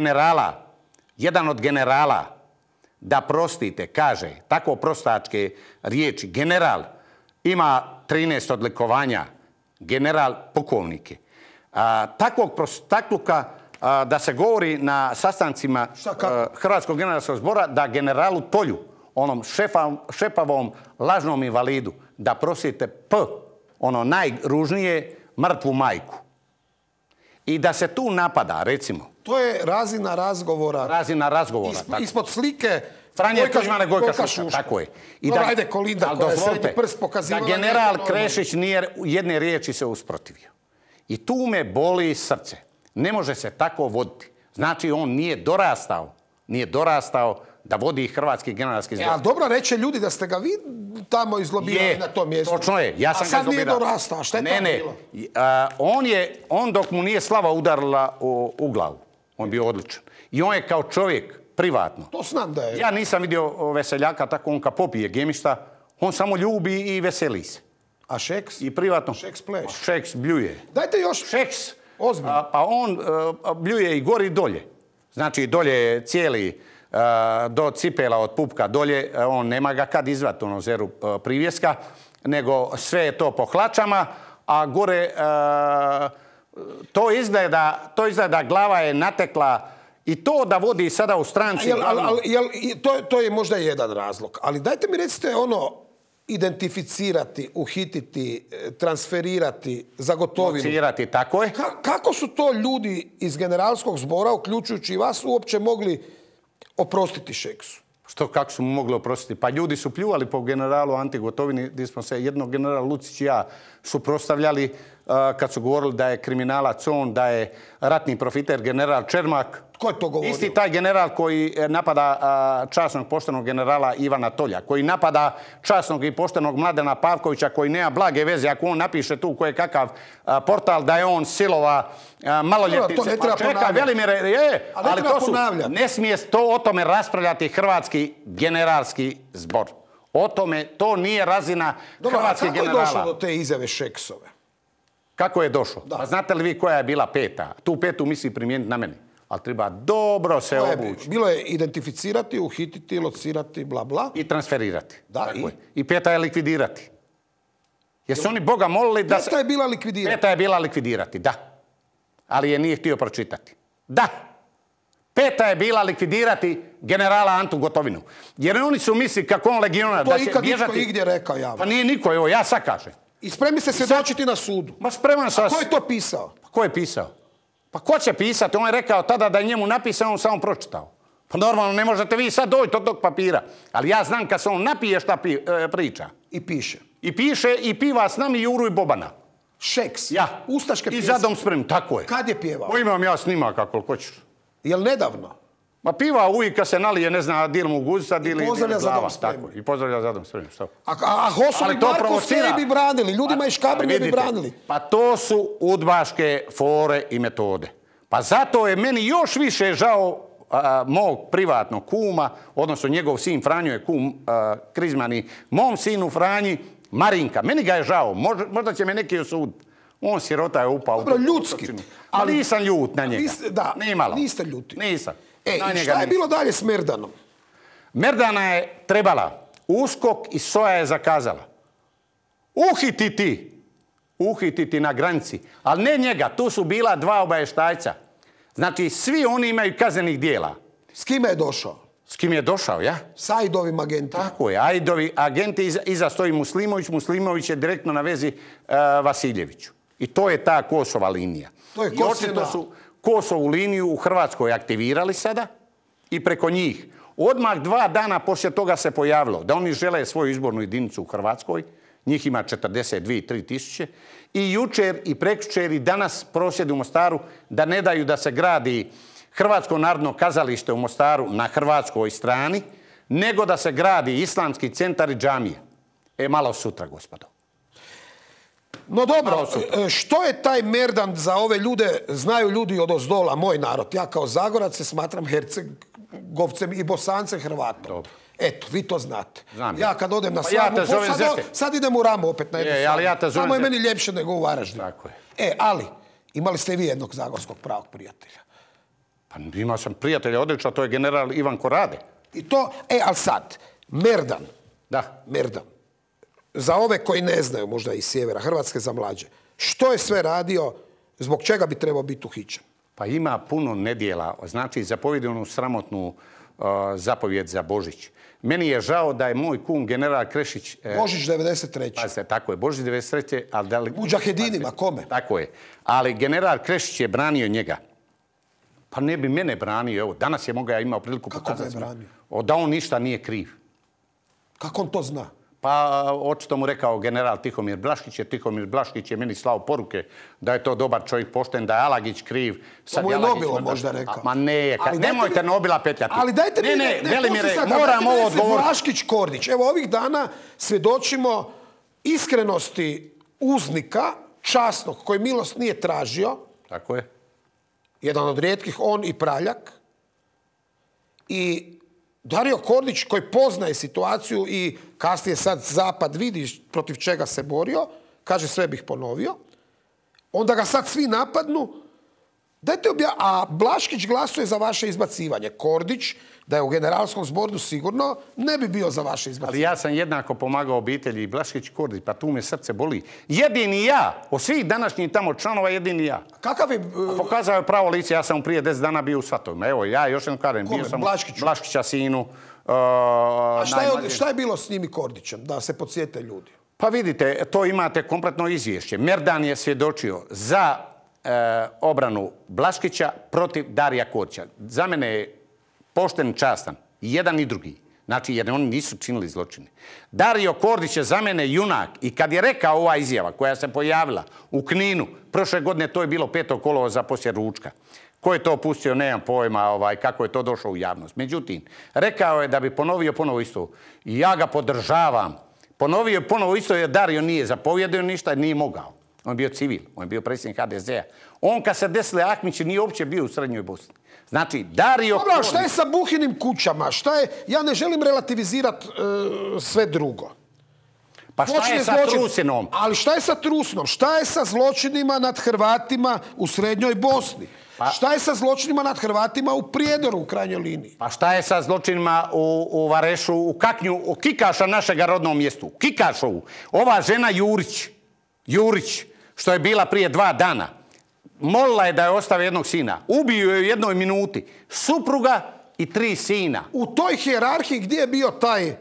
od generala, da prostite, kaže, tako prostačke riječi, general ima 13 odlikovanja, general pukovnike. Takvog prostakluka da se govori na sastancima Hrvatskog generalskog zbora da generalu Tolju, onom šepavom lažnom invalidu, da prosite ono najružnije, mrtvu majku. I da se tu napada, recimo. To je razina razgovora. Razina razgovora. Ispod slike Franje Tuđmana, Gojka Šuška. Tako je. Ajde, Kolinda, koja je srednji prst pokazivala. Da general Krešić nije jedne riječi se usprotivio. I tu me boli srce. Ne može se tako voditi. Znači, on nije dorastao da vodi Hrvatski generalski zbor. Ali dobro reče ljudi da ste ga vi tamo izlobirali na tom mjestu. Točno je. Ja sam a sad nije dorastao. Šta je tamo bilo? On dok mu nije slava udarila u glavu. On bio odličan. I on je kao čovjek, privatno. To znam da je. Ja nisam vidio Veseljaka tako, on kad popije gemišta, on samo ljubi i veseli se. A Šeks? I privatno. Šeks pleš. Šeks bljuje. Dajte još. Šeks. Ozbiljno. Pa on bljuje i gori i dolje. Znači, dolje je cijeli do cipela od pupka dolje. On nema ga kad izvati ono zeru privjeska, nego sve je to po hlačama, a gore to izgleda glava je natekla i to da vodi sada u stranci. To je možda jedan razlog. Ali dajte mi recite identificirati, uhititi, transferirati za gotovinu. Locirati, tako je. Kako su to ljudi iz generalskog zbora, uključujući i vas, uopće mogli oprostiti Šeksu? Kako su mu mogli oprostiti? Pa ljudi su pljuvali po generalu Anti Gotovini, gdje smo se jednog generala Lucić i ja suprotstavljali kad su govorili da je kriminalac on, da je ratni profiter general Čermak. Ko je to govorio? Isti taj general koji napada časnog poštenog generala Ivana Tolja, koji napada časnog i poštenog Mladena Pavkovića, koji nema blage veze, ako on napiše tu koje kakav portal da je on silova maloljetnice. To ne treba ponavljati. Velimire, ali to su, ne smije o tome raspravljati Hrvatski generalski zbor. O tome, to nije razina hrvatskih generala. Kako je došlo do te izjave Šeksove? Kako je došlo? A znate li vi koja je bila peta? Tu petu misli primijeniti na meni. Ali treba dobro se obući. Bilo je identificirati, uhititi, locirati, bla, bla. I transferirati. Da, I peta je likvidirati. Jesu oni Boga molili da se... Peta je bila likvidirati. Peta je bila likvidirati, da. Ali je nije htio pročitati. Da. Peta je bila likvidirati generala Antu Gotovinu. Jer oni su misli kako on legionar da će bježati... To ikad niko igdje rekao javno. Pa nije niko, evo ja sad kažem. I spremni se svjedočiti na sudu. Ma spreman sam... A ko je to pisao? Pa ko je pisao? Pa ko će pisati? On je rekao tada da je njemu napisao, on samo pročitao. Pa normalno, ne možete vi sad doći od tog papira. Ali ja znam kad se on napije šta priča. I piše. I piše i piva s nami Juru i Bobana. Šeks. Ja. Ustaške pjesme. I Zadom spremni, tako je. Kad je pjevao? Pa imam ja snimaka koliko ćeš. Jel nedavno? Ma piva uvijek kad se nalije, ne zna, dil mu guzica, dil i pozdravlja Zadom spremni. I pozdravlja Zadom spremni. A Hosom i Marko sve bi branili. Ljudima iz Škabrnje bi branili. Pa to su udbaške fore i metode. Pa zato je meni još više žao mog privatnog kuma, odnosno njegov sin Franjo je kum Krizmani, mom sinu Franji, Marinka. Meni ga je žao. Možda će me neki osuditi. On sirota je upao. Dobro, ljudski. Ali nisam ljut na njega. Da, nimalo. Niste ljuti. Nisam. I šta je bilo dalje s Merdanom? Merdana je trebala. USKOK i SOA je zakazala. uhititi na granici. Ali ne njega, tu su bila 2 obavještajca. Znači, svi oni imaju kaznenih dijela. S kime je došao? S kim je došao, ja? S Aidovim agentima. Tako je, Aidovi agenti, iza stoji Muslimović. Muslimović je direktno na vezi Vasiljeviću. I to je ta Kosova linija. To je I očito su Kosovu liniju u Hrvatskoj aktivirali sada i preko njih. Odmah 2 dana poslije toga se pojavilo da oni žele svoju izbornu jedinicu u Hrvatskoj. Njih ima 42-3 tisuće. I jučer i prekjučer i danas prosvjed u Mostaru da ne daju da se gradi Hrvatsko narodno kazalište u Mostaru na hrvatskoj strani, nego da se gradi islamski centar i džamije. Malo sutra, gospodo. No dobro, što je taj Merdan za ove ljude, znaju ljudi od ozdola, moj narod. Ja kao Zagorac se smatram Hercegovcem i Bosancem Hrvatom. Dobro. Eto, vi to znate. Znam ja kad odem na slavu, sad idem u Ramu opet na jednu slavu. Samo je meni ljepše nego u Varaždinu. Tako je. Ali, imali ste i vi jednog zagorskog pravog prijatelja. Pa imao sam prijatelja odlična, to je general Ivan Korade. I to, ali sad, Merdan. Da. Merdan. Za ove koji ne znaju, možda iz sjevera Hrvatske, za mlađe. Što je sve radio, zbog čega bi trebao biti uhićen? Pa ima puno nedjela, znači zapovjedi onu sramotnu zapovjed za Božić. Meni je žao da je moj kum general Krešić... Božić 93. Pazite, tako je, Božić 93. Ali da li... Mudžahedinima, kome? Tako je. Ali general Krešić je branio njega. Pa ne bi mene branio, evo, danas je imao priliku pokazati. Kako ga je branio? Da on ništa nije kriv. Kako on to zna? Pa očito mu rekao general Tihomir Blaškić je meni slao poruke da je to dobar čovjek, pošten, da je Alagić kriv. To mu je Nobilo možda rekao. Ma ne, nemojte Nobila petljati. Ali dajte mi, moram ovo odgovoriti. Blaškić Kordić. Evo ovih dana svjedočimo iskrenosti uznika, časnog, koji milost nije tražio. Tako je. Jedan od rijetkih, on i Praljak. I Dario Kordić, koji poznaje situaciju i kasnije sad Zapad vidi protiv čega se borio, kaže sve bih ponovio, onda ga sad svi napadnu, a Blaškić glasuje za vaše izbacivanje. Kordić, da je u generalskom zboru sigurno, ne bi bio za vaše izbacivanje. Ali ja sam jednako pomagao obitelji Blaškić Kordić, pa tu me srce boli. Jedini ja, od svih današnjih tamo članova, jedini ja. Kakav je... Pokazao je pravo lice, ja sam prije 10 dana bio u Svatovima. Evo, ja još jednom kažem, bio sam Blaškića sinu. A šta je bilo s njim i Kordićem, da se podsjete ljudi? Pa vidite, to imate kompletno izvješće. Merdan je svjedočio za obranu Blaškića protiv Darija Kordića. Za mene je pošten, častan, jedan i drugi. Znači, jer oni nisu činili zločine. Dario Kordić je za mene junak i kad je rekao ova izjava koja se pojavila u Kninu, prošle godine to je bilo 5. kolovoza poslije ručka. Ko je to pustio, nemam pojma kako je to došlo u javnost. Međutim, rekao je da bi ponovio ponovo isto. I ja ga podržavam. Ponovio je ponovo isto jer Dario nije zapovjedio ništa, nije mogao. On je bio civil, on je bio predsjednik HDZ-a. On kad se desile Ahmići nije uopće bio u Srednjoj Bosni. Znači, Dario... Dobro, šta je sa Buhinim kućama? Ja ne želim relativizirati sve drugo. Pa šta je sa Trusinom? Ali šta je sa Trusinom? Šta je sa zločinima nad Hrvatima u Srednjoj Bosni? Šta je sa zločinima nad Hrvatima u Prijedoru u krajnjoj liniji? Pa šta je sa zločinima u Varešu, u Kaknju, u Kikaša, našega rodnom mjestu? Kikašovu. Ova žena Jurić, što je bila prije 2 dana, molila je da je ostave jednog sina. Ubio je u 1 minuti supruga i 3 sina. U toj hijerarhiji gdje je bio taj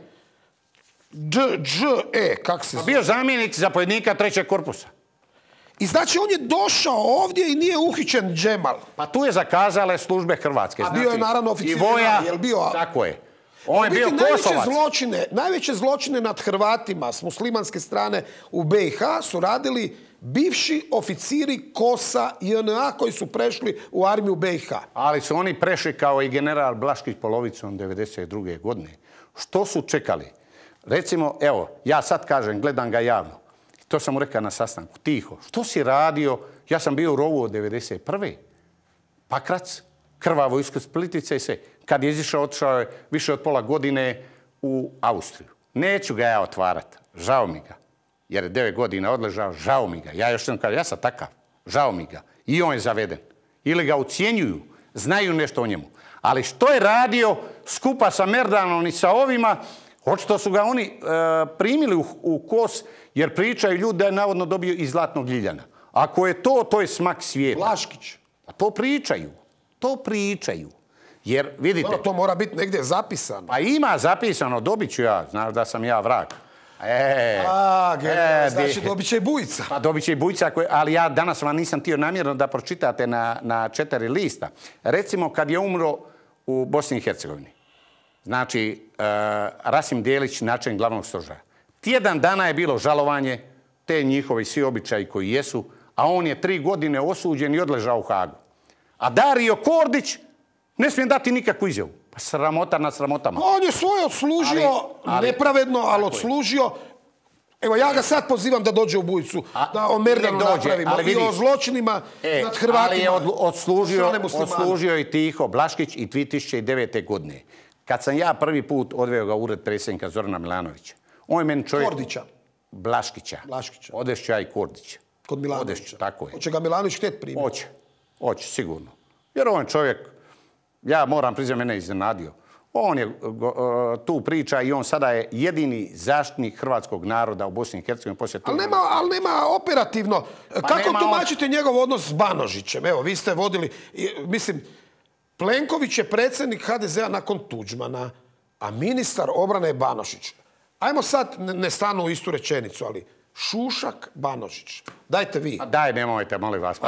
kak se zove? Bio zamjenik zapovjednika 3. korpusa. I znači on je došao ovdje i nije uhićen Džemal. Pa tu je zakazale službe Hrvatske. A bio je naravno oficir. Tako je. On je bio Kosovac. Najveće zločine nad Hrvatima s muslimanske strane u BiH su radili bivši oficiri KOS-a JNA koji su prešli u armiju BiH. Ali su oni prešli kao i general Blaškić polovicom 1992. godine. Što su čekali? Recimo, evo, ja sad kažem, gledam ga javno. To sam mu rekao na sastanku, tiho. Što si radio? Ja sam bio u rovu od 1991. Pakrac, krvavo iskod Splitice i sve. Kad je izišao, otišao je više od pola godine u Austriju. Neću ga ja otvarati. Žao mi ga. Jer je 9 godina odležao, žao mi ga. Ja još jednom kažem, ja sam takav. Žao mi ga. I on je zaveden. Ili ga ucijenjuju, znaju nešto o njemu. Ali što je radio skupa sa Merdanom i sa ovima, Očito su ga oni primili u kos jer pričaju ljudi da je navodno dobio iz Zlatnog Ljiljana. Ako je to je smak svijeta. Vlaškić. A to pričaju. Jer, vidite... No, to mora biti negdje zapisano. Pa ima zapisano, dobit ću ja. Znaš da sam ja vrag. Znači dobit će i Bujica. Pa dobit će i Bujica, ali ja danas vam nisam htio namjerno da pročitate na 4 lista. Recimo, kad je umro u Bosni i Hercegovini, znači Rasim Djelić, načelnik glavnog stožera. Tjedan dana je bilo žalovanje, te njihovi svi običaji koji jesu, a on je 3 godine osuđen i odležao u Hagu. A Dario Kordić ne smije dati nikakvu izjavu. Pa sramota na sramotama. On je svoje odslužio, nepravedno, ali odslužio. Evo, ja ga sad pozivam da dođe u Bujicu, da o Merdanu napravimo i o zločinima nad Hrvatima. Ali je odslužio i Tiho Blaškić i 2009. godine. Kad sam ja prvi put odveo ga u ured predsjednika Zorana Milanovića, on je meni čovjek... Kordića. Blaškića. Odešću ja i Kordića. Kod Milanovića. Tako je. Hoće ga Milanović htjeti primiti? Hoće, sigurno. Jer on je čovjek, ja moram priznati, mene iznenadio. On je tu priča i on sada je jedini zaštitnik hrvatskog naroda u Bosni i Hercegovini poslije toga. Ali nema operativno. Kako tumačite njegov odnos s Banožićem? Evo, vi ste vodili, mislim, Plenković je predsjednik HDZ-a nakon Tuđmana, a ministar obrane je Banožić. Ajmo sad, ne stanu u istu rečenicu, ali Šušak, Banožić. Dajte vi. Daj, nemojte, molim vas.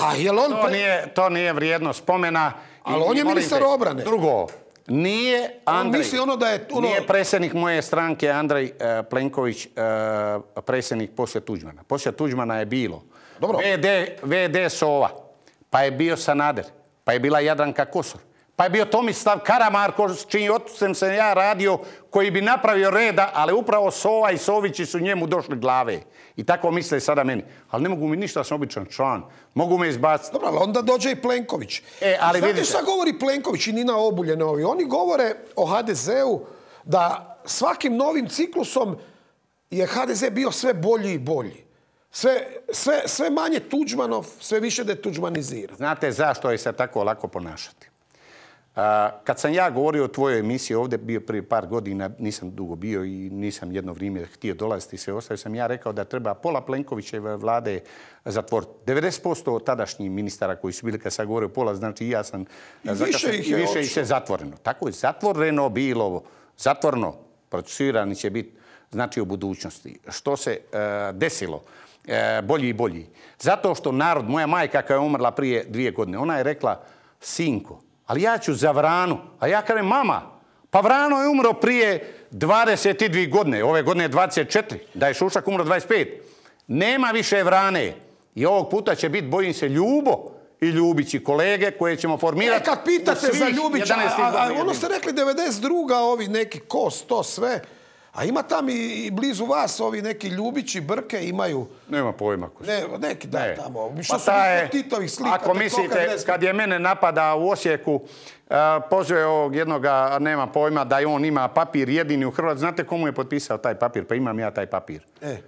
To nije vrijedno spomena. Ali on je ministar obrane. Drugo, nije Andrej, nije predsjednik moje stranke Andrej Plenković predsjednik poslije Tuđmana. Poslije Tuđmana je bilo VD Sova, pa je bio Sanader, pa je bila Jadranka Kosor, pa je bio Tomislav Karamarko, s čijim otcem sam ja radio, koji bi napravio reda, ali upravo Sova i Sovići su njemu došli glave. I tako misle sada meni. Ali ne mogu mi ništa, sam običan član. Mogu me izbaciti. Dobro, ali onda dođe i Plenković. Znate šta govori Plenković i Nina Obuljen ovi? Oni govore o HDZ-u da svakim novim ciklusom je HDZ bio sve bolji i bolji. Sve manje Tuđmanov, sve više da je tuđmaniziran. Znate zašto je se tako lako ponašati? Kad sam ja govorio o tvojoj emisiji ovdje bio prije par godina, nisam dugo bio i nisam jedno vrijeme htio dolaziti i sve ostavio sam ja rekao da treba pola Plenkovićeve vlade zatvoriti. 90% tadašnjih ministara koji su bili, kad sam govorio pola, znači i ja sam... I više ih je zatvoreno. Tako je zatvoreno bilo. Zatvoreno. Procesuirani će biti, znači, u budućnosti. Što se desilo? Bolji i bolji. Zato što narod, moja majka koja je umrla prije 2 godine, ona je rekla, sinko, ali ja ću za Vranu. A ja kažem, mama, pa Vrano je umro prije 22 godine. Ove godine je 24. Da je Šušak umro 25. Nema više Vrane. I ovog puta će biti, bojim se, Ljubo i Ljubići, kolege koje ćemo formirati. Kad pitate za Ljubića, ono ste rekli 92. ovi neki Kos, to sve. A ima tam i blizu vas ovi neki Ljubići, Brke imaju... Nema pojma. Neki da tamo. Što su Titovih slika. Ako mislite, kad je mene napada u Osijeku, pozove ovog jednoga, nema pojma, da on ima papir jedini u Hrvatskoj. Znate komu je potpisao taj papir? Pa imam ja taj papir.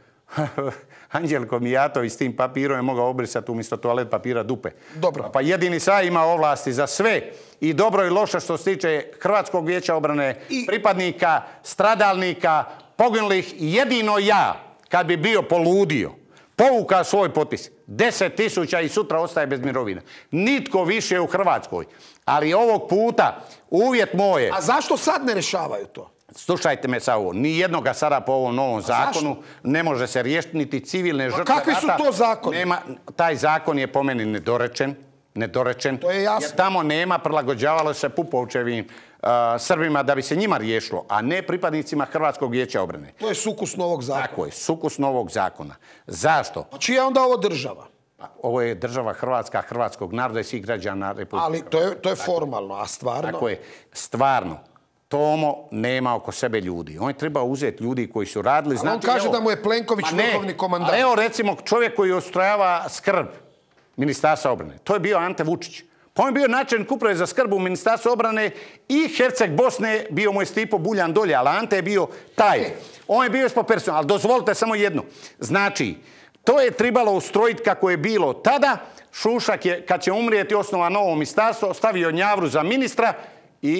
Anđelko Mijatović s tim papirom je mogao obrisati umjesto toalet papira dupe. Dobro. Pa jedini sad ima ovlasti za sve i dobro i loše što se tiče Hrvatskog vijeća obrane, pripadnika, stradalnika, poginulih. Jedino ja, kad bi bio poludio, povukao svoj potpis, 10.000 i sutra ostaje bez mirovina. Nitko više u Hrvatskoj. Ali ovog puta uvjet moj je... A zašto sad ne rješavaju to? Slušajte me sa ovo, ni jednoga sada po ovom novom zakonu ne može se riješiti niti civilne žrtve. Kakvi su to zakoni? Taj zakon je po meni nedorečen. To je jasno. Jer tamo nema, prilagođavalo se Pupovčevim Srbima da bi se njima riješilo, a ne pripadnicima Hrvatskog vijeća obrane. To je sukus novog zakona. Tako je, sukus novog zakona. Zašto? A čija je onda ovo država? Ovo je država Hrvatska, hrvatskog naroda i svih građana Republike. Ali to je formalno, a stvarno? Tako je, stvarno. Tomo nema oko sebe ljudi. On je trebao uzeti ljudi koji su radili. Ali on kaže da mu je Plenković vrhovni komandant. Ali evo recimo čovjek koji ustrojava skrb Ministarstva obrane. To je bio Ante Vučić. Pa on je bio načelnik uprave za skrb u Ministarstvu obrane i Herceg Bosne, bio mu je Stipo Buljan dolje, ali Ante je bio taj. On je bio ispod personala. Ali dozvolite samo jedno. Znači, to je trebalo ustrojiti kako je bilo tada. Šušak je, kad će umrijeti, osnova novo ministarstvo, stavio Njavru za ministra i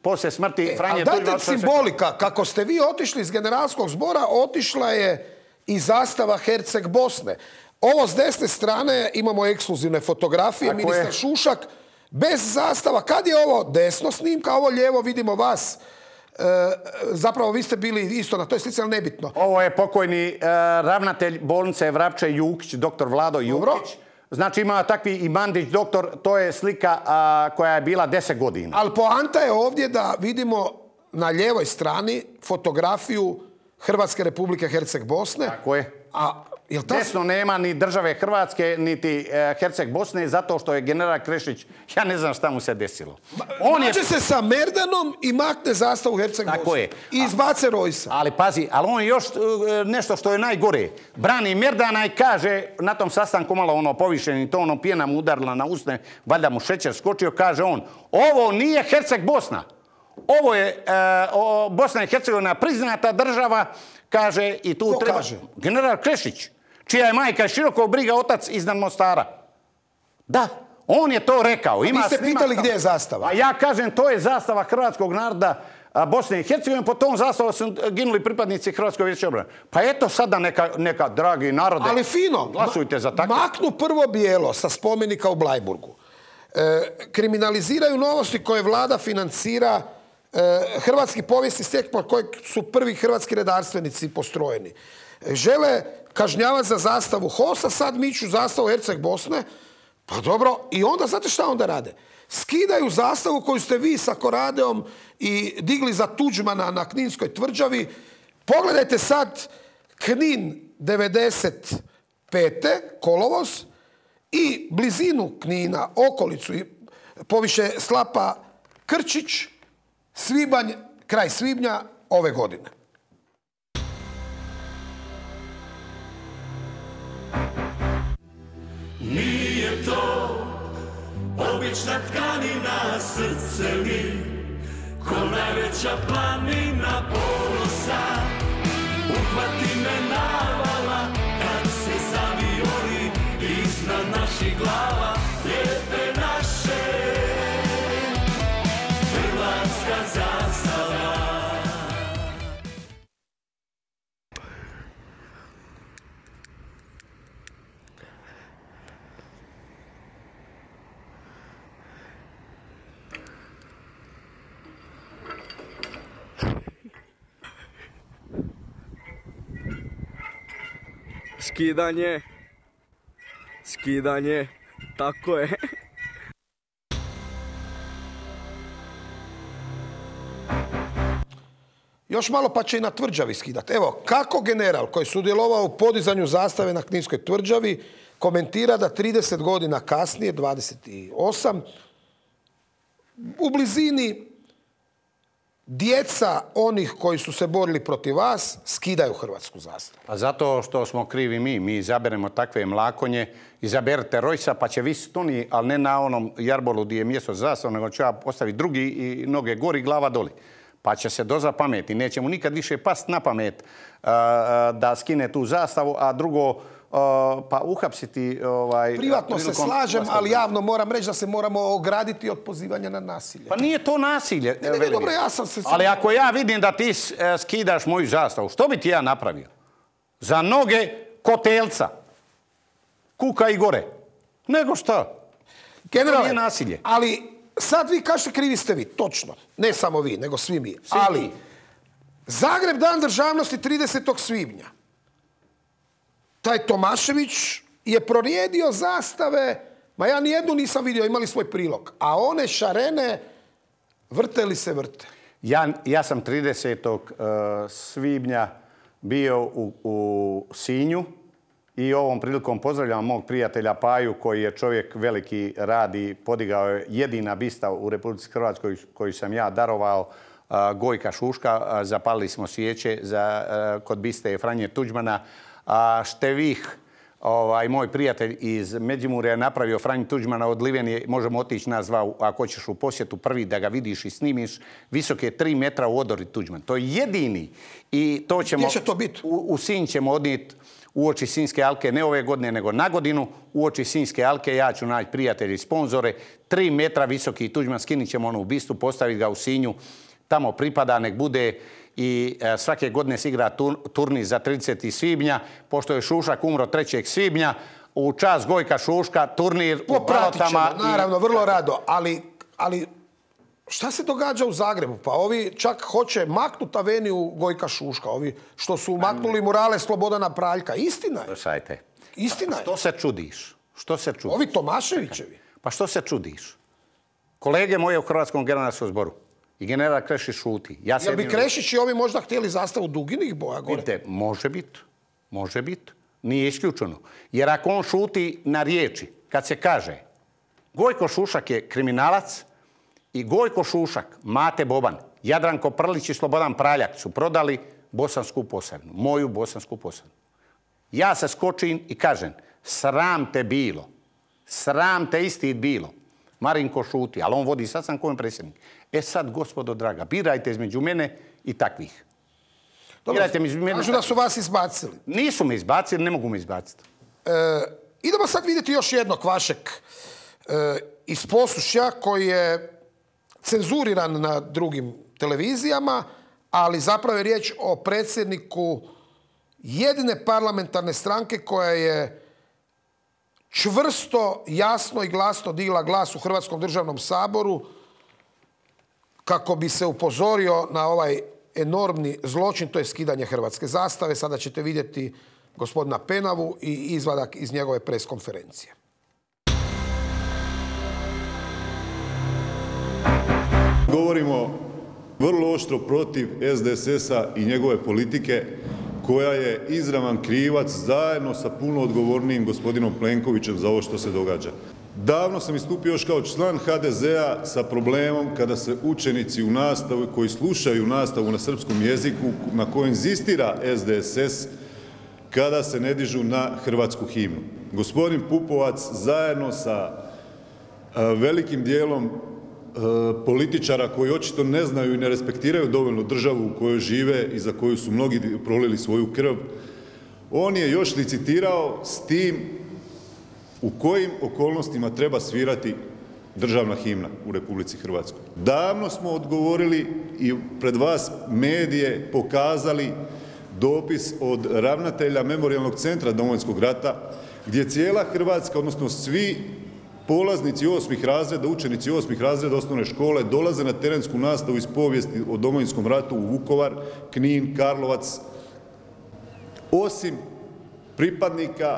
poslije smrti Franje Tuđmana. Dajte simbolika, kako ste vi otišli iz generalskog zbora, otišla je i zastava Herceg Bosne. Ovo s desne strane imamo ekskluzivne fotografije, ministar Šušak, bez zastava. Kad je ovo desno snimka, ovo lijevo vidimo vas. Zapravo vi ste bili isto na toj slici, ali nebitno. Ovo je pokojni ravnatelj bolnice Vrapče Jukić, doktor Vlado Jukić. Znači ima takvi i Mandić doktor, to je slika koja je bila 10 godina. Ali poanta je ovdje da vidimo na lijevoj strani fotografiju Hrvatske Republike Herceg Bosne. Tako je. Desno nema ni države Hrvatske, niti Herceg Bosne, zato što je general Krešić, ja ne znam šta mu se desilo. Nađe se sa Merdanom i makne zastavu Herceg Bosne. Tako je. I izbace Rojsa. Ali pazi, ali on još nešto što je najgore. Brani Merdana i kaže, na tom sastanku malo ono povišeni tonom, pjena mu udarila na usne, valjda mu šećer skočio, kaže on, ovo nije Herceg Bosna. Ovo je Bosna i Hercegovina priznata država, kaže, i tu treba... Kaže? General Krešić, čija je majka širokog briga otac iznad Mostara. Da, on je to rekao. Vi ste pitali gdje je zastava? A ja kažem, to je zastava hrvatskog naroda Bosne i Hercegovine. Po tom zastavu su ginuli pripadnici Hrvatskog vijeća obrane. Pa eto sada neka dragi narode, ali fino, glasujte za takve. Maknu prvo bijelo sa spomenika u Blajburgu. Kriminaliziraju novosti koje vlada financira hrvatski povijesni slijed po kojeg su prvi hrvatski redarstvenici postrojeni. Žele kažnjavati za zastavu HOS-a, sad miču zastavu Herceg Bosne. Pa dobro, i onda, znate šta onda rade? Skidaju zastavu koju ste vi sa Koradeom i digli za Tuđmana na Kninskoj tvrđavi. Pogledajte sad Knin 95. kolovoz i blizinu Knina, okolicu i poviše slapa Krčić, svibanj, kraj svibnja ove godine. Nije to obična tkanina, srce mi ko najveća planina ponosa. Uhvati me navala kad se zavioli iznad naših glava, lijepe naše, hrvatska zastava. Skidanje, tako je. Još malo pa će i na tvrđavi skidati. Evo, kako general koji je sudjelovao u podizanju zastave na Kninskoj tvrđavi komentira da 30 godina kasnije, 28, u blizini djeca onih koji su se borili protiv vas skidaju hrvatsku zastavu. A zato što smo krivi mi. Mi izaberemo takve mlakonje. Izaberite Rojsa pa će visiti oni, ali ne na onom jarbolu gdje je mjesto zastavu, nego će ja postaviti drugi i noge gori, glava doli. Pa će se doza pameti. Neće mu nikad više past na pamet da skine tu zastavu, a drugo pa uhapsiti... Privatno se slažem, ali javno moram reći da se moramo ograditi od pozivanja na nasilje. Pa nije to nasilje. Ne, dobro, ja sam se... Ali ako ja vidim da ti skidaš moju zastavu, što bi ti ja napravio? Za noge kotelca. Kuka i gore. Nego šta? Generale, to nije nasilje. Ali sad vi kažete krivi ste vi. Točno. Ne samo vi, nego svi mi. Ali Zagreb, dan državnosti 30. svibnja. Taj Tomašević je prorijedio zastave, ma ja nijednu nisam vidio, imali svoj prilog. A one šarene vrte li se vrte? Ja sam 30. svibnja bio u Sinju i ovom prilikom pozdravljam mog prijatelja Paju koji je čovjek veliki, radi, podigao je jedina bista u Republici Hrvatskoj koju sam ja darovao, Gojka Šuška. Zapalili smo svijeće kod biste Franje Tuđmana. Števih, moj prijatelj iz Međimurja je napravio Franju Tuđmana odliven je, možemo otići nas dva, ako hoćeš u posjetu prvi da ga vidiš i snimiš, visok je 3 metra u odori Tuđman. To je jedini. I to ćemo, gdje će to biti? U Sinj ćemo odnijeti uoči Sinjske alke, ne ove godine, nego na godinu, uoči Sinjske alke, ja ću naći prijatelji i sponzore, 3 metra visoki Tuđman, skinit ćemo onu bistu, postaviti ga u Sinju, tamo pripada, nek bude i svake godine se igra turnir za 30. svibnja, pošto je Šušak umro 3. svibnja, u čast Gojka Šuška, turnir u Balotama. Naravno, vrlo rado, ali šta se događa u Zagrebu? Pa ovi čak hoće maknuti aveniju Gojka Šuška, ovi što su maknuli murale Slobodana Praljka. Istina je. Slušajte. Istina je. Što se čudiš? Što se čudiš? Ovi Tomaševićevi. Pa što se čudiš? Kolege moje u Hrvatskom generalskom zboru i general Krešić šuti. Jel bi Krešić i ovi možda htjeli zastavu duginih boja gore? Vidite, može biti. Nije isključeno. Jer ako on šuti na riječi, kad se kaže Gojko Šušak je kriminalac i Gojko Šušak, Mate Boban, Jadranko Prlić i Slobodan Praljak su prodali Bosansku Posavinu, moju Bosansku Posavinu. Ja se skočim i kažem, sram te bilo, sram te isti bilo. Marinko šuti, ali on vodi, sad sam kojem predsjednik. Sad, gospodo draga, birajte između mene i takvih. Dobro, kažu da su vas izbacili. Nisu me izbacili, ne mogu me izbaciti. Idemo sad vidjeti još jednog vašeg iz Posušja koji je cenzuriran na drugim televizijama, ali zapravo je riječ o predsjedniku jedine parlamentarne stranke koja je čvrsto, jasno i glasno digla glas u Hrvatskom državnom saboru kako bi se upozorio na ovaj enormni zločin, to je skidanje hrvatske zastave. Sada ćete vidjeti gospodina Penavu i izvadak iz njegove preskonferencije. Govorimo vrlo oštro protiv SDSS-a i njegove politike koja je izravan krivac zajedno sa puno odgovornijim gospodinom Plenkovićem za ovo što se događa. Davno sam istupio još kao član HDZ-a sa problemom kada se učenici u nastavi koji slušaju nastavu na srpskom jeziku na kojem inzistira SDSS kada se ne dižu na hrvatsku himnu. Gospodin Pupovac zajedno sa velikim dijelom političara koji očito ne znaju i ne respektiraju dovoljno državu u kojoj žive i za koju su mnogi prolili svoju krv, on je još licitirao s tim u kojim okolnostima treba svirati državna himna u Republici Hrvatskoj. Davno smo odgovorili i pred vas medije pokazali dopis od ravnatelja Memorijalnog centra Domovinskog rata gdje cijela Hrvatska, odnosno svi polaznici 8. razreda, učenici 8. razreda osnovne škole dolaze na terensku nastavu iz povijesti o Domovinskom ratu u Vukovar, Knin, Karlovac, osim pripadnika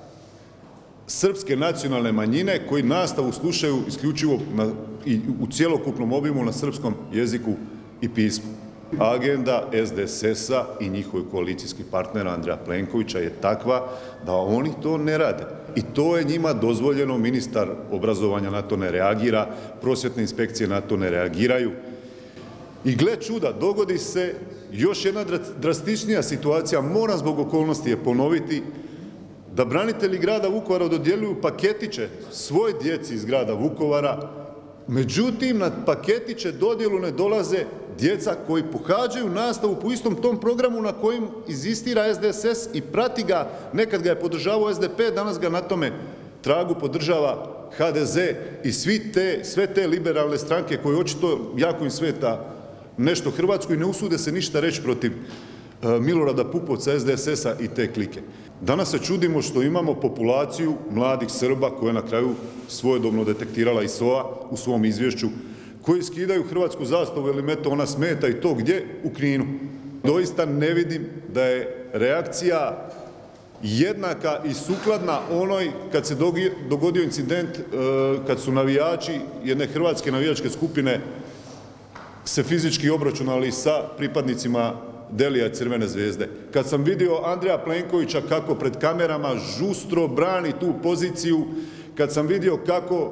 srpske nacionalne manjine koji nastavu slušaju isključivo i u cjelokupnom obimu na srpskom jeziku i pismu. Agenda SDSS-a i njihovih koalicijskih partnera Andreja Plenkovića je takva da oni to ne rade. I to je njima dozvoljeno, ministar obrazovanja na to ne reagira, prosvjetne inspekcije na to ne reagiraju. I gle čuda, dogodi se još jedna drastičnija situacija, moram zbog okolnosti je ponoviti, da branitelji grada Vukovara dodjeljuju paketiće svoj djeci iz grada Vukovara, međutim na paketiće dodjelu ne dolaze djeca koji pohađaju nastavu po istom tom programu na kojem inzistira SDSS i prati ga, nekad ga je podržavao SDP, danas ga na tome tragu podržava HDZ i sve te liberalne stranke koje očito jako im sveta nešto Hrvatsku i ne usude se ništa reći protiv Milorada Pupovca, SDSS-a i te klike. Danas se čudimo što imamo populaciju mladih Srba koja je na kraju svojedobno detektirala i SOA u svom izvješću, koji skidaju hrvatsku zastavu jer eto ona smeta i to gdje? U Kninu. Doista ne vidim da je reakcija jednaka i sukladna onoj kad se dogodio incident kad su navijači jedne hrvatske navijačke skupine se fizički obračunali sa pripadnicima Delija i Crvene zvezde. Kad sam vidio Andreja Plenkovića kako pred kamerama žustro brani tu poziciju, kad sam vidio kako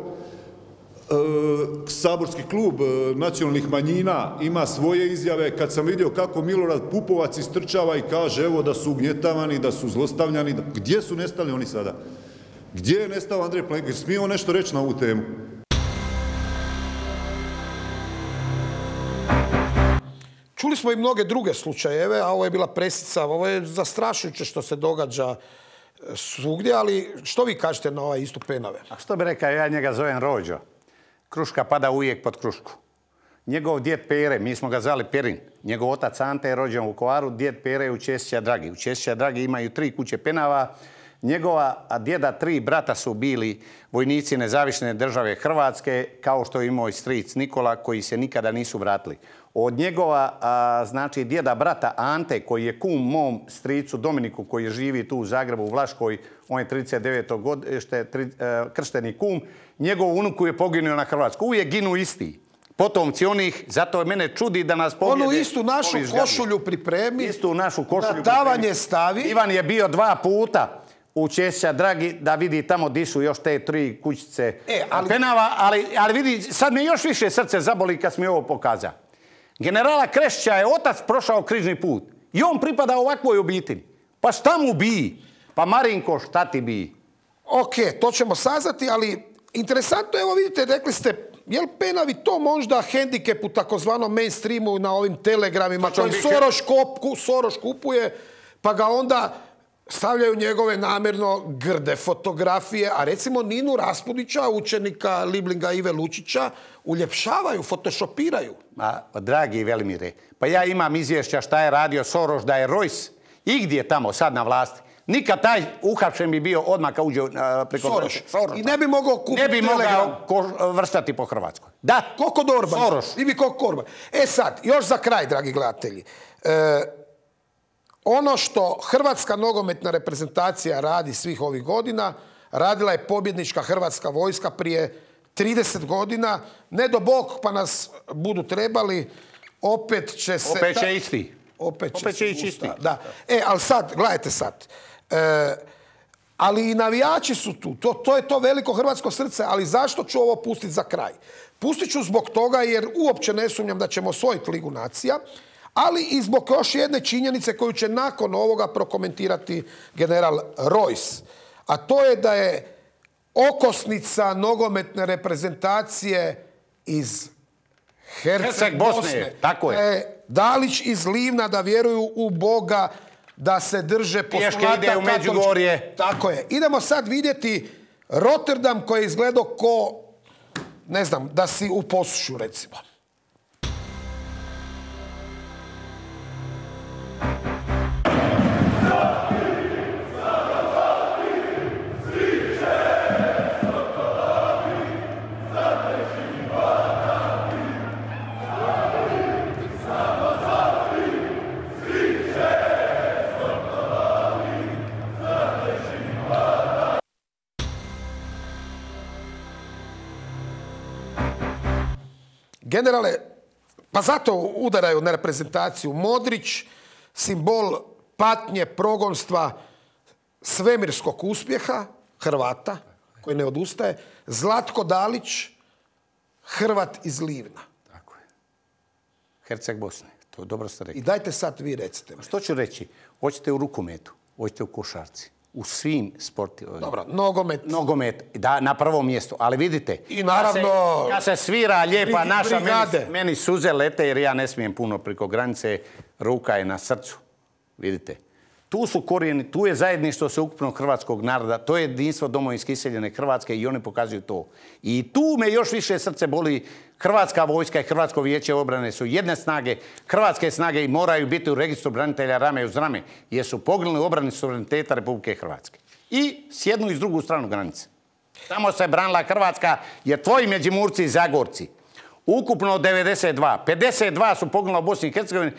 saborski klub nacionalnih manjina ima svoje izjave, kad sam vidio kako Milorad Pupovac istrčava i kaže evo da su ugnjetavani, da su zlostavljani, gdje su nestali oni sada? Gdje je nestao Andrej Plenković? Smije on nešto reći na ovu temu? Čuli smo i mnoge druge slučajeve, a ovo je bila presica, ovo je zastrašujuće što se događa svugdje, ali što vi kažete na ovaj istup Penave? A što bi rekao, ja njega zovem Rođo. Kruška pada uvijek pod krušku. Njegov djed Pere, mi smo ga zvali Perin, njegov otac Ante je rođen u Vukovaru, djed Pere je u Česića Dragi. U Česića Dragi imaju 3 kuće Penava. Njegova djeda 3 brata su bili vojnici Nezavisne države Hrvatske, kao što je imao i stric Nikola, koji se nikada nisu vratili. Od njegova, znači, djeda brata Ante, koji je kum mom stricu Dominiku, koji živi tu u Zagrebu, u Vlaškoj, on je 39. godište, kršteni kum, njegov unuku je poginuo na Hrvatsku. Uvijek ginu isti. Potomci onih, zato mene čudi da nas pobjede... Onu istu našu košulju pripremi, istu našu košulju da tavanje stavi. Ivan je bio 2 puta u Česića Dragi da vidi tamo di su još te 3 kućice Penava, ali vidi, sad mi još više srce zaboli kad mi ovo pokazao. Generala Krešića je otac prošao križni put i on pripada ovakvoj obitelji. Pa šta mu bi? Pa Marinko, šta ti bi? Ok, to ćemo saznati, ali interesantno, evo vidite, rekli ste, je li Penavi to možda hendikep u takozvanom mainstreamu na ovim telegramima koji Soros kupuje, pa ga onda stavljaju njegove namjerno grde fotografije, a recimo Ninu Raspudića, učenika Liblinga Ive Lučića, uljepšavaju, photoshopiraju. Dragi Velimire, pa ja imam izvješća šta je radio Soros, da je Rojs igdje tamo sad na vlasti. Nikad taj uhapšen bi bio odmah kad uđe preko Soros. I ne bi mogao kupiti ne bi mogao vrstati po Hrvatskoj. Da, ko kod Orbana. Soros. I bi ko Orban. Sad, još za kraj, dragi gledatelji. Ono što hrvatska nogometna reprezentacija radi svih ovih godina, radila je pobjednička hrvatska vojska prije 30 godina. Ne do Bog pa nas budu trebali, opet će se... Opet će isti. Opet će isti. Da. Ali sad, gledajte sad. Ali i navijači su tu. To je to veliko hrvatsko srce. Ali zašto ću ovo pustiti za kraj? Pustit ću zbog toga jer uopće ne sumnjam da ćemo osvojiti Ligu nacija, ali i zbog još jedne činjenice koju će nakon ovoga prokomentirati general Rojs. A to je da je okosnica nogometne reprezentacije iz Herceg Bosne. Tako je. Dalić iz Livna, da vjeruju u Boga, da se drže postulata ide u Međugorje. Tako je. Idemo sad vidjeti Rotterdam koji je izgledao ko, ne znam, da si u Posušju, recimo. Generale, pa zato udaraju na reprezentaciju. Modrić, simbol patnje, progonstva, svemirskog uspjeha Hrvata, koji ne odustaje. Zlatko Dalić, Hrvat iz Livna. Tako je. Herceg Bosne. To dobro ste rekli. I dajte sad vi recite mi. Što ću reći? Hoćete u rukometu, hoćete u košarci. U svim sportima. Dobro, nogomet. Nogomet, da, na prvom mjestu. Ali vidite, i naravno, kad se svira lijepa naša, meni suze lete jer ja ne smijem puno preko granice, ruka je na srcu. Vidite, tu su korijeni, tu je zajedništvo sveukupnog hrvatskog naroda, to je jedinstvo domovinske iseljene Hrvatske i oni pokazuju to. I tu me još više srce boli. Hrvatska vojska i Hrvatsko vijeće obrane su jedne snage, hrvatske snage i moraju biti u registru branitelja rame uz rame, jer su poginuli u obrani suvereniteta Republike Hrvatske. I s jednu i s drugu stranu granice. Tamo se branila Hrvatska, jer tvoji Međimurci i Zagorci, ukupno 92, 52 su poginula u Bosni i Hercegovini,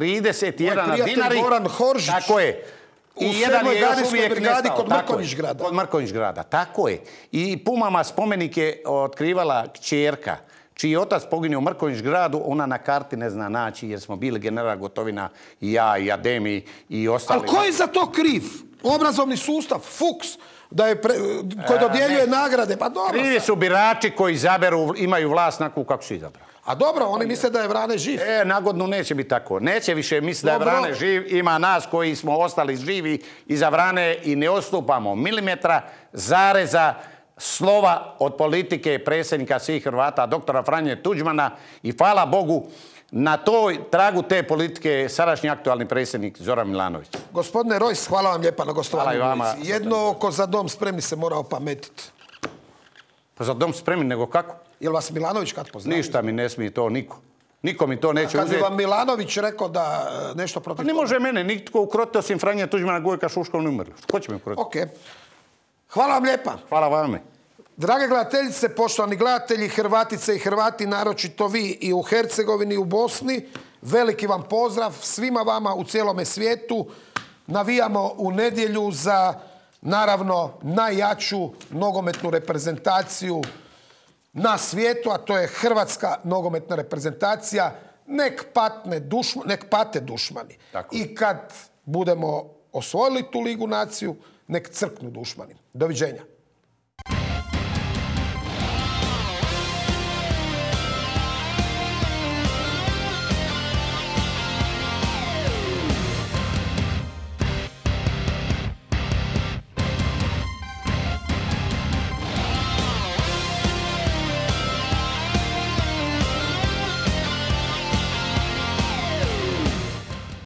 31 na Dinari. Goran Horžić. Tako je. U 7. gardijskoj brigadi kod Mrkonjić-grada. Kod Mrkonjić-grada, tako je. I Pumama spomenik je otkrivala kćerka, čiji je otac poginuo u Mrkonjić-gradu, ona na karti ne zna naći, jer smo bili general Gotovina i ja i Ademi i ostali. Ali ko je za to kriv? Obrazovni sustav, Fuchs, koji dodjeljuje nagrade. Pa dobro. Krivi su birači koji izaberu, imaju vlast nakon kako su izabrali. A dobro, oni misle da je Vrane živ. Nagodinu neće biti tako. Neće više misliti da je Vrane živ. Ima nas koji smo ostali živi iza Vrane i ne odstupamo milimetra, zareza, slova od politike predsjednika svih Hrvata, doktora Franje Tuđmana, i hvala Bogu Na toj tragu te politike je sadašnji aktualni predsjednik Zoran Milanović. Gospodine Rojs, hvala vam lijepa na gostovanju. Hvala i vama. Jedno oko Za dom spremni se mora opametiti. Pa Za dom spremni nego kako? Jel vas Milanović kad poznavi? Ništa mi ne smije to niko. Niko mi to neće Kad uzeti. bi vam Milanović rekao da nešto protiv Ne može mene nitko ukrotiti osim Franja Tuđmana, Gojka Šuškova umrli. Ko će me ukrotiti? Ok. Hvala vam lijepa. Hvala vame. Drage gledateljice, poštovani gledatelji, Hrvatice i Hrvati, naročito vi i u Hercegovini i u Bosni, veliki vam pozdrav svima vama u cijelome svijetu. Navijamo u nedjelju za, naravno, najjaču nogometnu reprezentaciju na svijetu, a to je Hrvatska nogometna reprezentacija. Nek pate dušmani. Tako. I kad budemo osvojili tu Ligu naciju, nek crknu dušmani. Doviđenja.